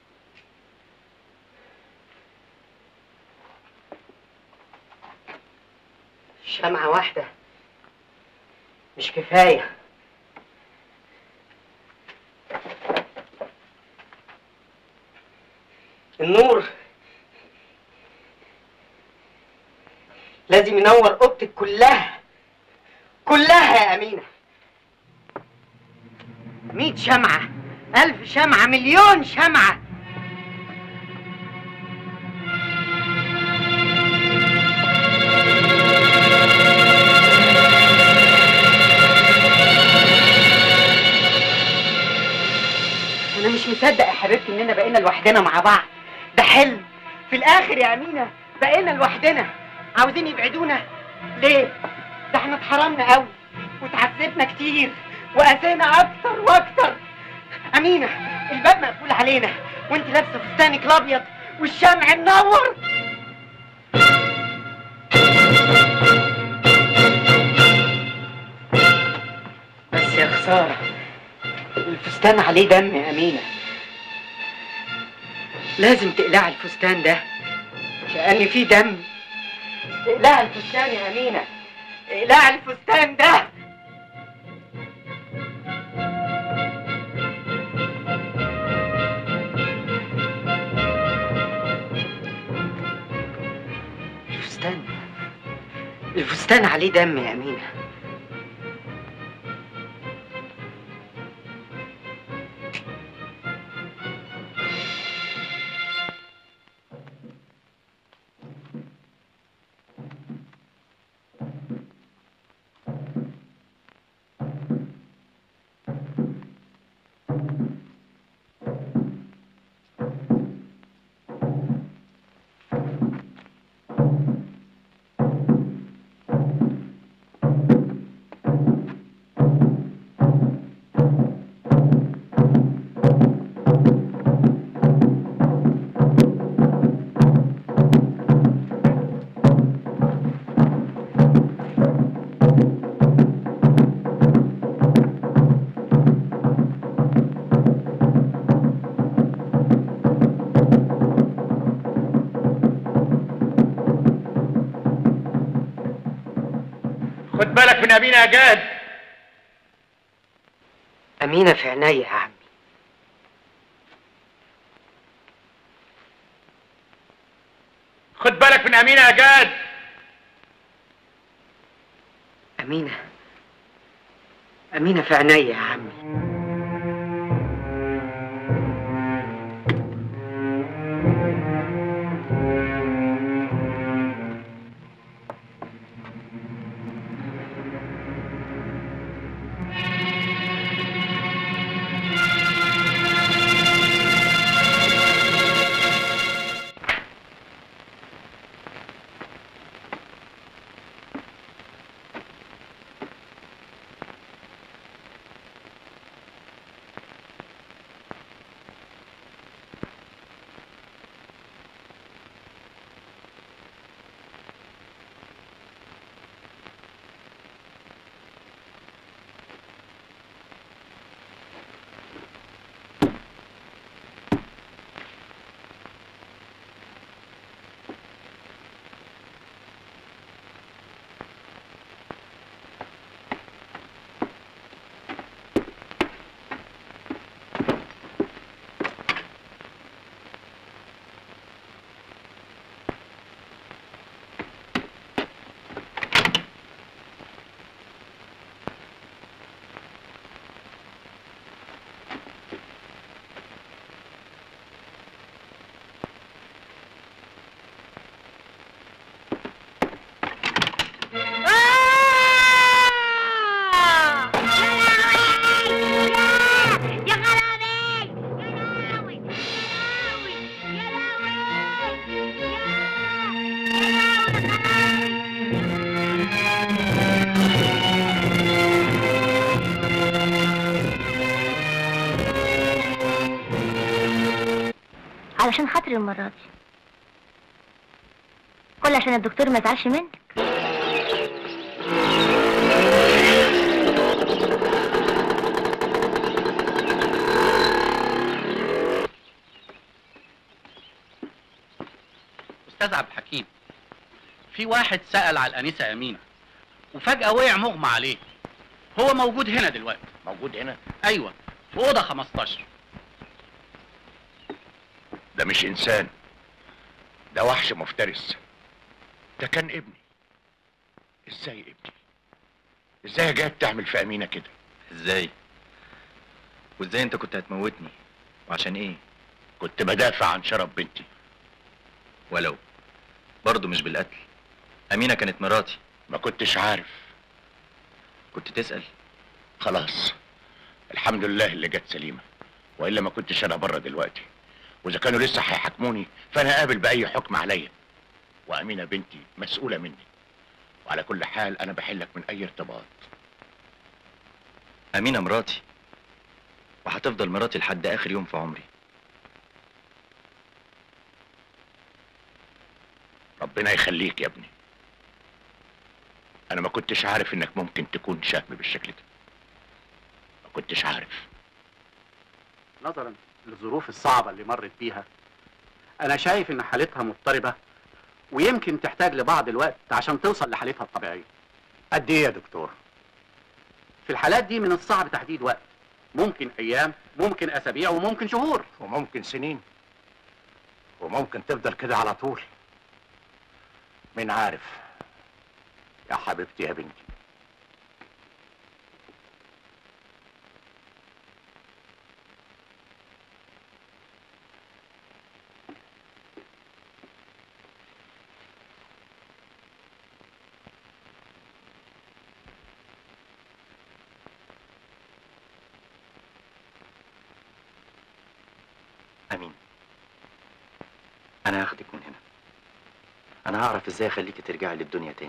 شمعة واحدة مش كفاية. النور لازم ينور اوضتك كلها كلها يا أمينة. مية شمعة، ألف شمعة، مليون شمعة. أنا مش مصدق يا حبيبتي إننا بقينا لوحدنا مع بعض. ده حلم في الآخر يا أمينة. بقينا لوحدنا. عاوزين يبعدونا ليه؟ ده احنا اتحرمنا قوي وتعذبنا كتير وقاسينا أكتر وأكتر. أمينة الباب مقفول علينا وأنت لابسة فستانك الأبيض والشمع منور. بس يا خسارة الفستان عليه دم يا أمينة. لازم تقلعي الفستان ده كأن فيه دم. اقلعي الفستان يا أمينة، اقلعي الفستان ده. الفستان الفستان عليه دم يا أمينة. خد بالك من أمينة يا جاد. أمينة في عينيا يا عمي. خد بالك من أمينة يا جاد. أمينة أمينة في عينيا يا عمي. علشان خاطري المرة دي. قول عشان الدكتور ما يزعلش منك. استاذ عبد الحكيم، في واحد سأل على الأنسة أمينة وفجأة وقع مغمى عليه. هو موجود هنا دلوقتي. موجود هنا؟ أيوه، في أوضة خمستاشر. ده مش إنسان، ده وحش مفترس. ده كان ابني. ازاي ابني؟ ازاي جاي تعمل في أمينة كده؟ ازاي؟ وازاي انت كنت هتموتني؟ وعشان ايه؟ كنت بدافع عن شرف بنتي. ولو برضه مش بالقتل. أمينة كانت مراتي. ما كنتش عارف. كنت تسأل؟ خلاص، الحمد لله اللي جت سليمة، وإلا ما كنتش أنا بره دلوقتي. وإذا كانوا لسه هيحاكموني فأنا قابل بأي حكم عليا. وأمينة بنتي مسؤولة مني، وعلى كل حال أنا بحلك من أي ارتباط. أمينة مراتي، وهتفضل مراتي لحد آخر يوم في عمري. ربنا يخليك يا ابني. أنا ما كنتش عارف إنك ممكن تكون شهم بالشكل ده. ما كنتش عارف. نظرا للظروف الصعبة اللي مرت بيها، أنا شايف إن حالتها مضطربة ويمكن تحتاج لبعض الوقت عشان توصل لحالتها الطبيعية. قد إيه يا دكتور؟ في الحالات دي من الصعب تحديد وقت، ممكن أيام، ممكن أسابيع، وممكن شهور، وممكن سنين، وممكن تفضل كده على طول. مين عارف يا حبيبتي يا بنتي. أمين، أنا هاخدك من هنا. أنا هعرف إزاي أخليكي ترجعي للدنيا تاني.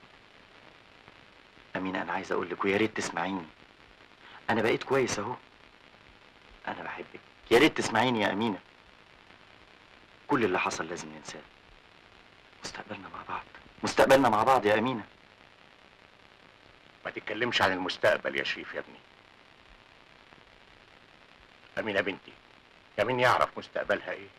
أمينة، أنا عايز أقول لك ويا ريت تسمعيني. أنا بقيت كويس أهو. أنا بحبك، يا ريت تسمعيني يا أمينة. كل اللي حصل لازم ننساه. مستقبلنا مع بعض، مستقبلنا مع بعض يا أمينة. ما تتكلمش عن المستقبل يا شريف يا ابني. أمينة بنتي، يا مين يعرف مستقبلها إيه؟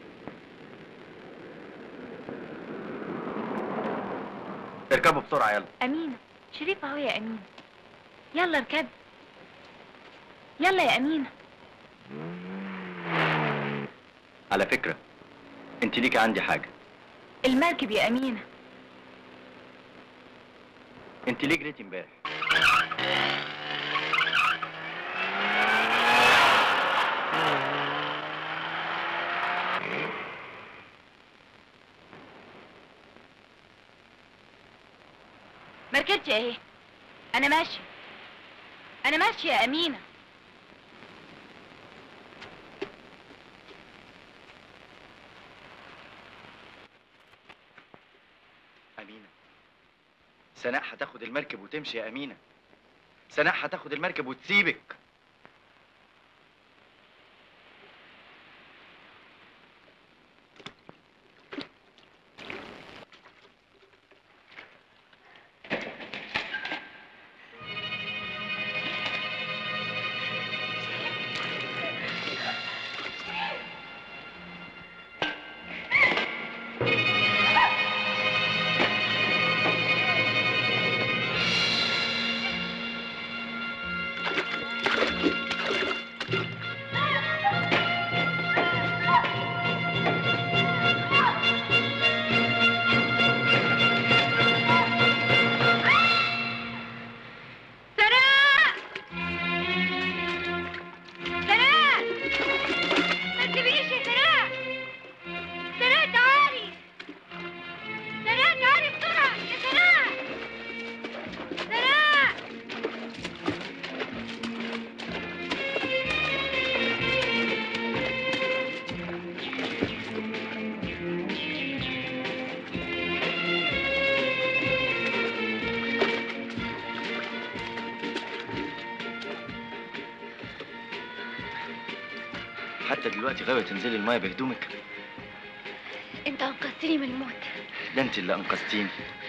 اركبوا بسرعة يلا. أمينة، شريف أهو يا أمينة. يلا اركبي. يلا يا أمينة. على فكرة، أنت ليكي عندي حاجة. المركب يا أمينة. أنت ليه جريتي امبارح؟ مركبتي اهي. أنا ماشية. أنا ماشية يا أمينة. أمينة، سناء هتاخد المركب وتمشي يا أمينة. سناء هتاخد المركب وتسيبك. دلوقتي غاوية تنزلي المايه بهدومك؟ انت انقذتني من الموت. ده انت اللي انقذتيني.